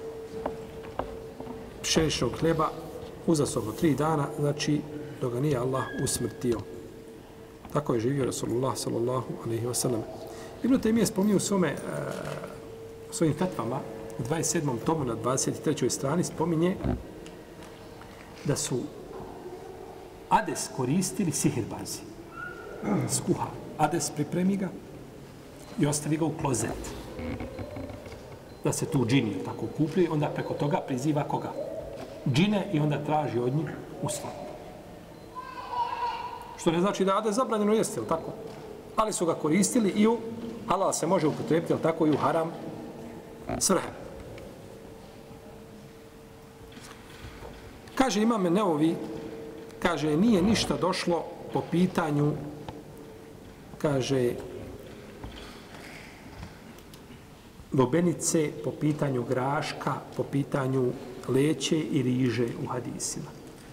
pšeničnog hljeba uzastopno tri dana, znači dok ga nije Allah usmrtio. Tako je živio Rasulullah sallallahu alejhi ve sellem. Ibn Taymije spominje u svome, uh, svojim fetvama u dvadeset sedmom tomu na dvadeset trećoj strani spominje da su ades koristili sihirbazi. Skuha ades, pripremi ga i ostavi ga u klozet. Da se tu džini tako kupljaju, onda preko toga priziva koga? Džine i onda traži od njih uslov. Što ne znači da ades zabranjeno jeste, ili tako? Ali su ga koristili i u halal se može upotrijebiti, ali tako i u haram svrhe. Kaže Imam Neovi, kaže, nije ništa došlo po pitanju, kaže, lubenice, po pitanju graška, po pitanju leće i riže u hadisima.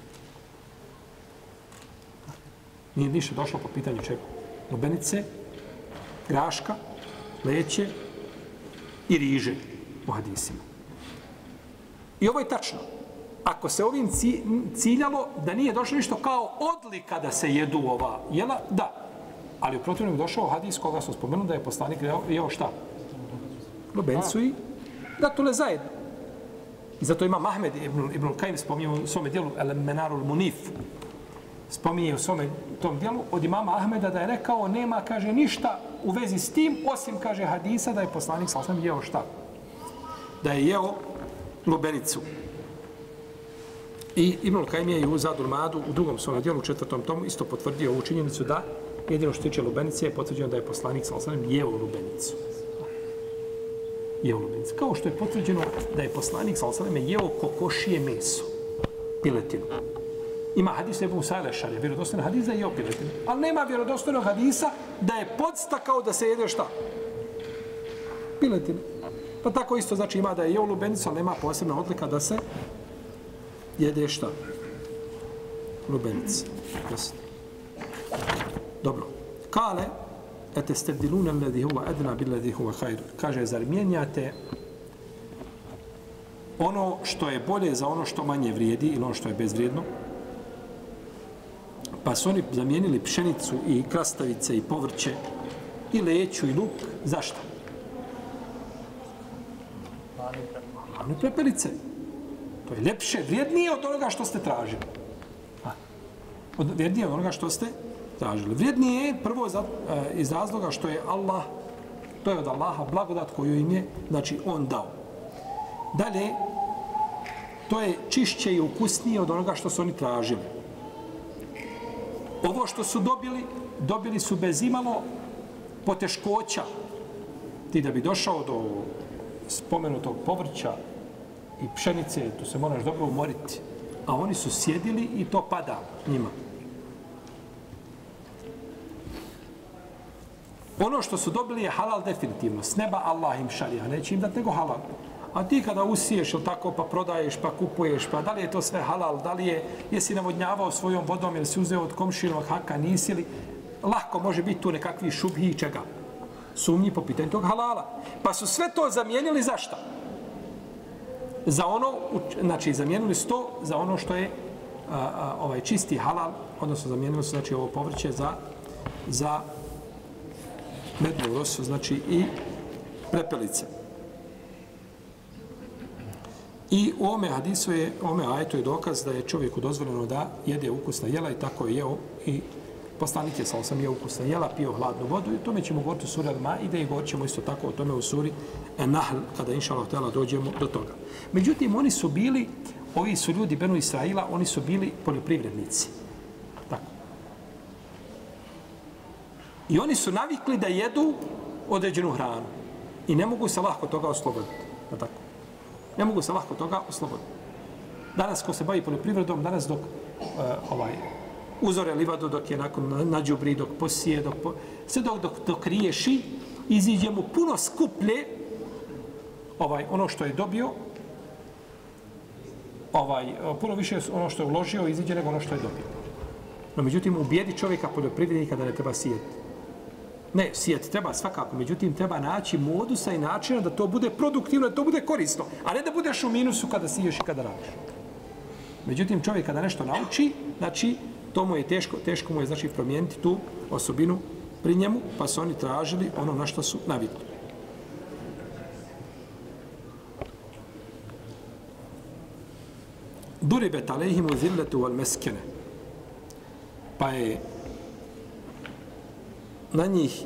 Nije ništa došlo po pitanju čega? Lubenice, graška, leće i riže u hadisima. I ovo je tačno. Ako se ovim ciljalo da nije došlo ništa kao odlika da se jedu ova jela, da. Ali u protivnom je došao hadis koga smo spomenuli da je poslanik jeo šta? Lubenicu i datule zajedno. I zato ima Ahmed ibn, ibn Kajim spominje u svome dijelu El-Menarul Munif. Spominje u svome tom dijelu od imama Ahmeda da je rekao nema, kaže, ništa u vezi s tim, osim, kaže, hadisa da je poslanik sallallahu alejhi ve sellem jeo šta? Da je jeo lubenicu. I Ibn Kajim je u Zadul Madu u drugom svome dijelu, u četvrtom tomu, isto potvrdio ovu činjenicu da jedino što tiče lubenice je potvrđeno da je poslanik sallallahu alejhi ve sellem jeo lubenicu. Jeo lubenicu. Kao što je potvrđeno da je poslanik sallallahu alejhi ve sellem jeo kokošije meso, piletinu. Ima hadis Ebu Musa el-Ešarija, vjerodostojno hadis da je jeo piletinu. Ali nema vjerodostojnog hadisa da je podstakao da se jede šta? Piletinu. Pa tako isto znači ima da je jeo lubenicu, ali nema posebna odlika da se jede šta? Lubenicu. Dobro. Kale, ete stebdilune ledi huva edna bil ledi huva hajru. Kaže, zar mijenjate ono što je bolje za ono što manje vrijedi ili ono što je bezvrijedno? Pa su oni zamijenili pšenicu i krastavice i povrće i leću i luk. Zašto? Hlavne prepelice. To je ljepše, vrijednije od onoga što ste tražili. A, od, vrijednije od onoga što ste tražili. Vrijednije je prvo za, e, iz razloga što je Allah, to je od Allaha blagodat koju im je, znači, on dao. Dalje, to je čišće i ukusnije od onoga što su oni tražili. Ovo što su dobili, dobili su bez imalo poteškoća. Ti da bi došao do spomenutog povrća i pšenice, tu se moraš dobro umoriti. A oni su sjedili i to pada njima. Ono što su dobili je halal definitivno. S neba Allah im šarija, neće im dati nego halal. A ti kada usiješ ili tako, pa prodaješ, pa kupuješ, pa da li je to sve halal, da li je, jesi navodnjavao svojom vodom ili si uzeo od komšinog haka, nisi li, lahko može biti tu nekakvi šubhi i čega. Sumnji po pitanju tog halala. Pa su sve to zamijenili za šta? za ono, znači zamijenili su to za ono što je a, a, ovaj čisti halal, odnosno zamijenili su znači ovo povrće za za mednu rosu, znači i prepelice. I u ome hadisu je, ome ajetu je dokaz da je čovjeku dozvoljeno da jede ukusna jela i tako je jeo i poslanik je sa osam jeo ukusna jela, pio hladnu vodu i o tome ćemo govoriti u suri Al-Maide i govorit ćemo isto tako o tome u suri An-Nahl kada inša Allah dođemo do toga. Međutim, oni su bili, ovi su ljudi Benu Israila, oni su bili poljoprivrednici. Tako. I oni su navikli da jedu određenu hranu i ne mogu se lahko toga osloboditi. Tako. Ne mogu se lahko toga osloboditi. Danas ko se bavi poljoprivredom, danas dok uh, ovaj, uzore livadu, dok je nakon nađubri, dok posije, dok po, sve dok, dok, dok riješi, iziđe mu puno skuplje ovaj, ono što je dobio, ovaj, puno više ono što je uložio, iziđe nego ono što je dobio. No, međutim, ubijedi čovjeka poljoprivrednika da ne treba sijeti. Ne, sijeti treba svakako, međutim, treba naći modusa i načina da to bude produktivno, da to bude korisno, a ne da budeš u minusu kada siješ i kada radiš. Međutim, čovjek kada nešto nauči, znači, to mu je teško, teško mu je znači promijeniti tu osobinu pri njemu, pa su oni tražili ono na što su navikli. Duribet alejhimu zilletu wal meskene. Pa je na njih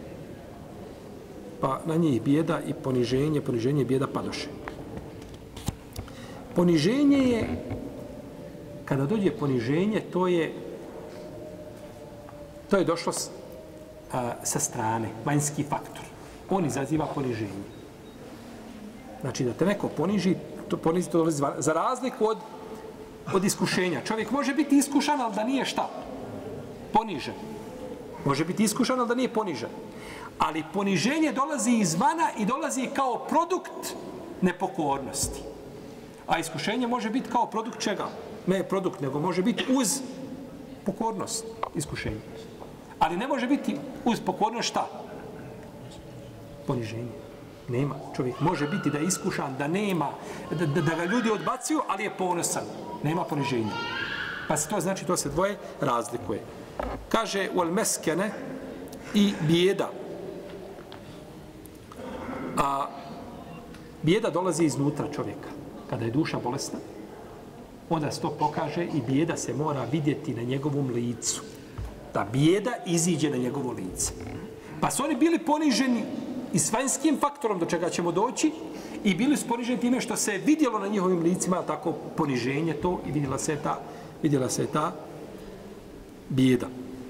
pa na njih bijeda i poniženje, poniženje i bijeda padoše. Poniženje je, kada dođe poniženje, to je to je došlo s, a, sa strane, vanjski faktor. On izaziva poniženje. Znači da te neko poniži, to ponizi to za razliku od, od iskušenja. Čovjek može biti iskušan, ali da nije šta? Ponižen. Može biti iskušan, ali da nije ponižen. Ali poniženje dolazi izvana i dolazi kao produkt nepokornosti. A iskušenje može biti kao produkt čega? Ne je produkt, nego može biti uz pokornost iskušenja. Ali ne može biti uz pokornost šta? Poniženje. Nema. Čovjek može biti da je iskušan, da nema, da, da, da ga ljudi odbacuju, ali je ponosan. Nema poniženja. Pa se to znači, to se dvoje razlikuje. Kaže u al-meskene i bijeda. A bijeda dolazi iznutra čovjeka. Kada je duša bolesna, onda se to pokaže i bijeda se mora vidjeti na njegovom licu. Da bijeda iziđe na njegovo lice. Pa su oni bili poniženi i s vanjskim faktorom do čega ćemo doći i bili su poniženi time što se je vidjelo na njihovim licima tako poniženje to i vidjela se ta, vidjela se ta bijeda.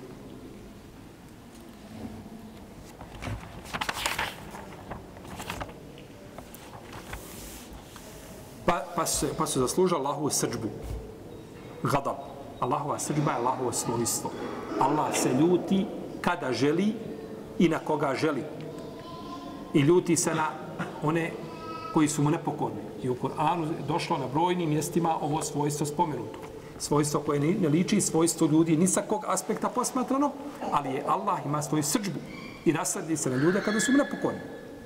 Pa, pa, se, pa su zaslužili Allahovu srdžbu. Gadab. Allahova srdžba je Allahovo svojstvo. Allah se ljuti kada želi i na koga želi. I ljuti se na one koji su mu nepokorni. I u Kur'anu došlo na brojnim mjestima ovo svojstvo spomenuto. Svojstvo koje ne liči svojstvo ljudi ni sa kog aspekta posmatrano, ali je Allah ima svoju srdžbu i nasrdi se na ljude kada su mu nepokorni.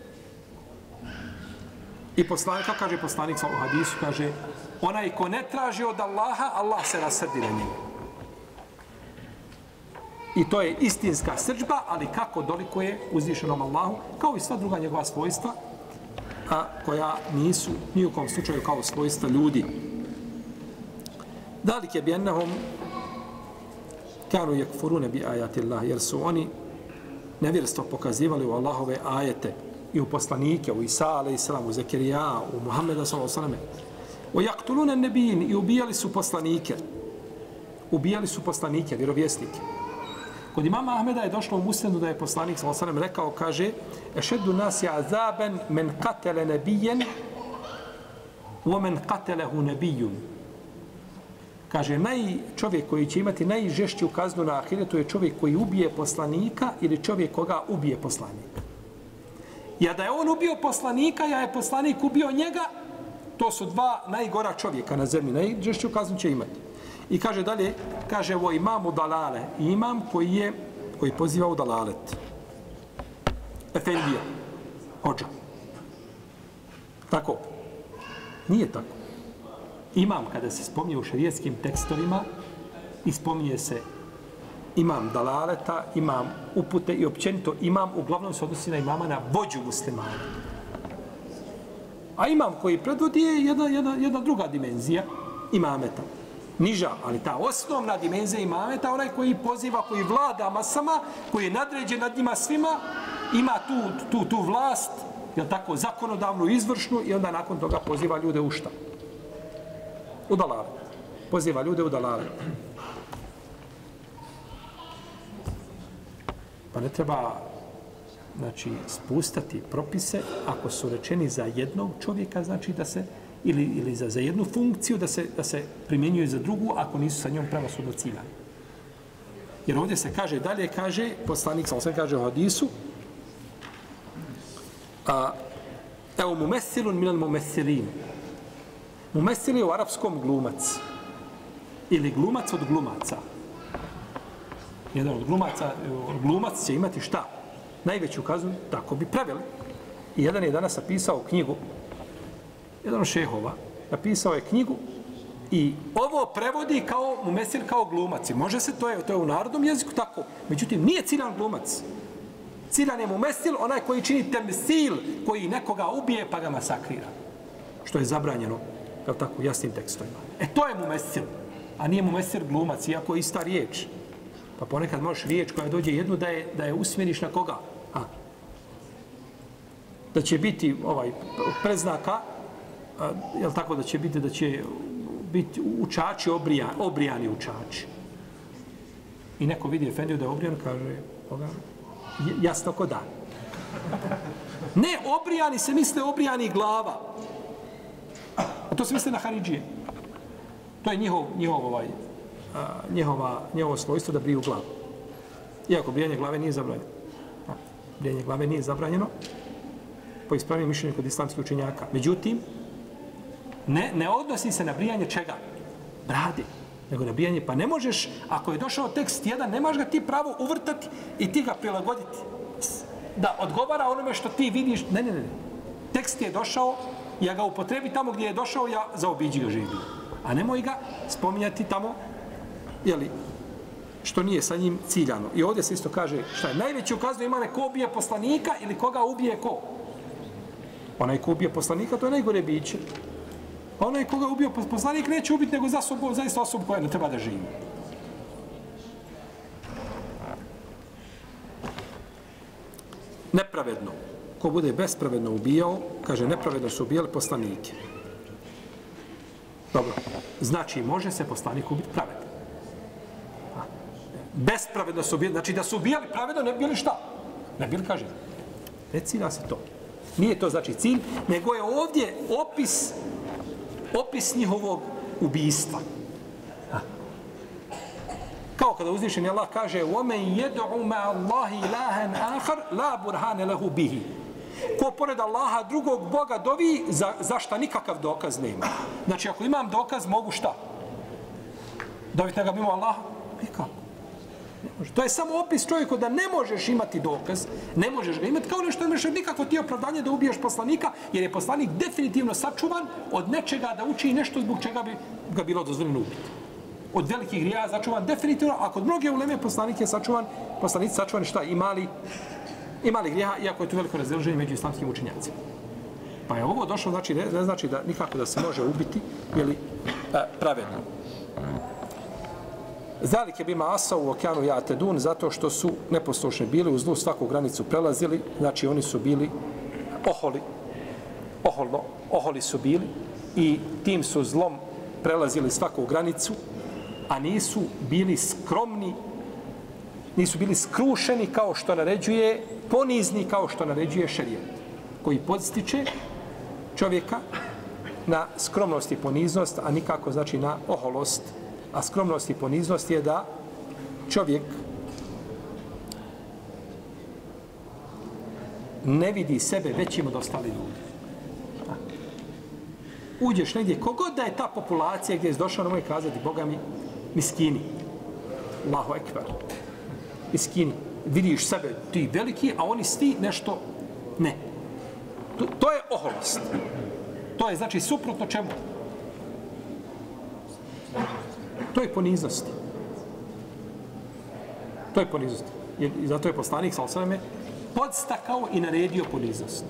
I poslanik, kako kaže poslanik u hadisu, kaže, onaj ko ne traži od Allaha, Allah se nasrdi na njega. I to je istinska srdžba, ali kako dolikuje uzvišenom Allahu, kao i sva druga njegova svojstva, a koja nisu ni u kom slučaju kao svojstva ljudi. Dalike bi ennehum kanu yakfurune bi ajati Allah, jer su oni nevjerstvo pokazivali u Allahove ajete i u poslanike, u Isa alejhi u Zekerija, u Muhammeda sallallahu alejhi ve sellem. O yaqtuluna an-nabiyyin, i ubijali su poslanike. Ubijali su poslanike, vjerovjesnike. Kod imama Ahmeda je došlo u Musnedu da je poslanik sallallahu alejhi ve sellem rekao, kaže: "Ešeddu nasi azaban men qatala nabiyyan wa man qatalahu nabiyyun." Kaže, naj, čovjek koji će imati najžešću kaznu na ahiretu je čovjek koji ubije poslanika ili čovjek koga ubije poslanik. Ja da je on ubio poslanika, ja je poslanik ubio njega, to su dva najgora čovjeka na zemlji, najžešću kaznu će imati. I kaže dalje, kaže ovo imamu dalale, imam koji je, koji poziva u dalalet. Efendija, hođa. Tako. Nije tako. Imam, kada se spominje u šerijetskim tekstovima, i spominje se imam dalaleta, imam upute i općenito imam, uglavnom se odnosi na imama, na vođu muslimana. A imam koji predvodi je jedna, jedna, jedna druga dimenzija imameta. Niža, ali ta osnovna dimenzija imameta, onaj koji poziva, koji vlada masama, koji je nadređen nad njima svima, ima tu, tu, tu vlast, jel tako, zakonodavnu, izvršnu, i onda nakon toga poziva ljude u šta? U dalalet. Poziva ljude u dalalet. Pa ne treba, znači, spustati propise ako su rečeni za jednog čovjeka, znači da se, ili, ili za, za jednu funkciju, da se, da se primjenjuju za drugu, ako nisu sa njom pravosudno ciljani. Jer ovdje se kaže, dalje kaže, poslanik sam se kaže u hadisu, a, evo mumessilun minal mumessilin. Mumessil je u arapskom glumac. Ili glumac od glumaca. Jedan od glumaca, glumac će imati šta? Najveću kaznu, tako bi preveli. I jedan je danas napisao knjigu, jedan od šehova, napisao je knjigu i ovo prevodi kao mumessil, kao glumac. I može se, to je, to je u narodnom jeziku tako. Međutim, nije ciljan glumac. Ciljan je mumessil, onaj koji čini temsil, koji nekoga ubije pa ga masakrira. Što je zabranjeno, kao tako, jasnim tekstovima. E, to je mumessil. A nije mumessil glumac, iako je ista riječ. Pa ponekad možeš riječ koja dođe jednu da je, da je usmjeriš na koga? A, da će biti ovaj preznaka, a, jel tako, da će biti da će biti učači obrijan, obrijani učači. I neko vidi Efendiju da je obrijan, kaže, koga? Jasno ko dan. Ne, obrijani se misle obrijani glava. A to se misle na Haridžije. To je njihov, njihov ovaj, a, njihova, njihovo svojstvo da briju glavu. Iako brijanje glave nije zabranjeno. A, brijanje glave nije zabranjeno po ispravnim mišljenju kod islamskih učenjaka. Međutim, ne, ne odnosi se na brijanje čega? Brade. Nego na brijanje. Pa ne možeš, ako je došao tekst jedan, ne možeš ga ti pravo uvrtati i ti ga prilagoditi. Da odgovara onome što ti vidiš. Ne, ne, ne. Tekst je došao, ja ga upotrebi tamo gdje je došao, ja zaobiđi ga živim. A nemoj ga spominjati tamo, jeli, što nije sa njim ciljano. I ovdje se isto kaže, šta je, najveći ukazno ima neko ubije poslanika ili koga ubije ko? Onaj ko ubije poslanika, to je najgore biće. A onaj koga ubije poslanik neće ubiti nego za osobu, zaista osobu koja ne treba da živi. Nepravedno. Ko bude bespravedno ubijao, kaže, nepravedno su ubijali poslanike. Dobro. Znači, može se poslanik ubiti pravedno. Bespravedno su ubijali. Znači, da su ubijali pravedno, ne bili šta? Ne bili, kaže. Ne cilja se to. Nije to znači cilj, nego je ovdje opis, opis njihovog ubijstva. Ha. Kao kada uzvišeni Allah kaže وَمَنْ يَدْعُ مَا اللَّهِ إِلَهًا آخَرْ لَا بُرْهَانَ لَهُ بِهِ. Ko pored Allaha drugog Boga dovi, za, za šta nikakav dokaz nema. Znači, ako imam dokaz, mogu šta? Dovite ga mimo Allaha? Nikako. To je samo opis čovjeku da ne možeš imati dokaz, ne možeš ga imati, kao nešto imaš nikakvo ti opravdanje da ubiješ poslanika, jer je poslanik definitivno sačuvan od nečega da uči nešto zbog čega bi ga bilo dozvoljeno ubiti. Od velikih grija sačuvan definitivno, a kod mnoge uleme poslanik je sačuvan, poslanik sačuvan šta? I mali, i mali grija, iako je to veliko razdruženje među islamskim učenjacima. Pa je ovo došlo, znači, ne, ne znači da nikako da se može ubiti, jeli, e, pravedno. Zalike bima asau u okeanu jatedun, zato što su neposlušni bili, uz zlu svaku granicu prelazili, znači oni su bili oholi, oholno, oholi su bili i tim su zlom prelazili svaku granicu, a nisu bili skromni, nisu bili skrušeni kao što naređuje, ponizni kao što naređuje šerijet, koji podstiče čovjeka na skromnost i poniznost, a nikako znači na oholost. A skromnost i poniznost je da čovjek ne vidi sebe većim od ostali ljudi. Uđeš negdje, kogod da je ta populacija gdje je došao na moj kazati, Boga mi, miskini. Allahu ekber. Miskini. Vidiš sebe ti veliki, a oni svi nešto ne. To, to je oholost. To je znači suprotno čemu? To je poniznost. To je poniznost. I zato je poslanik sa osvrame podstakao i naredio poniznost.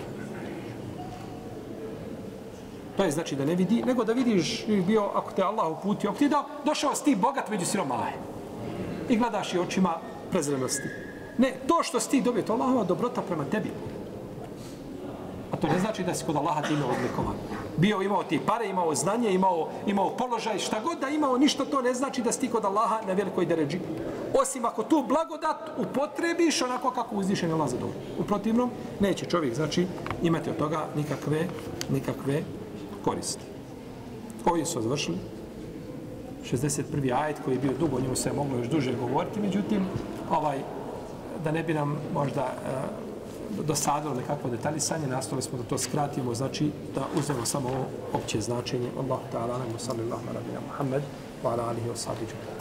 To je znači da ne vidi, nego da vidiš bio, ako te Allah uputio, ako ti je dao, došao si ti bogat među siromahe i gledaš i očima prezrenosti. Ne, to što si ti dobio, to Allahova dobrota prema tebi. A to ne znači da si kod Allaha time odlikovan. Bio, imao ti pare, imao znanje, imao, imao položaj, šta god da imao, ništa to ne znači da si ti kod Allaha na velikoj deređi. Osim ako tu blagodat upotrebiš onako kako uzdišen Allah zadovoljno. U protivnom, neće čovjek, znači, imati od toga nikakve, nikakve koristi. Ovdje su završili. šezdeset prvi ajet koji je bio dugo, o njemu se je moglo još duže govoriti, međutim, ovaj, da ne bi nam možda uh, dosadilo nekakvo detaljisanje, nastavili smo da to skratimo, znači da uzmemo samo ovo opće značenje. Allahu ta'ala, sallallahu alaihi wa sallam, Muhammed, wa ala alihi wa sahbihi.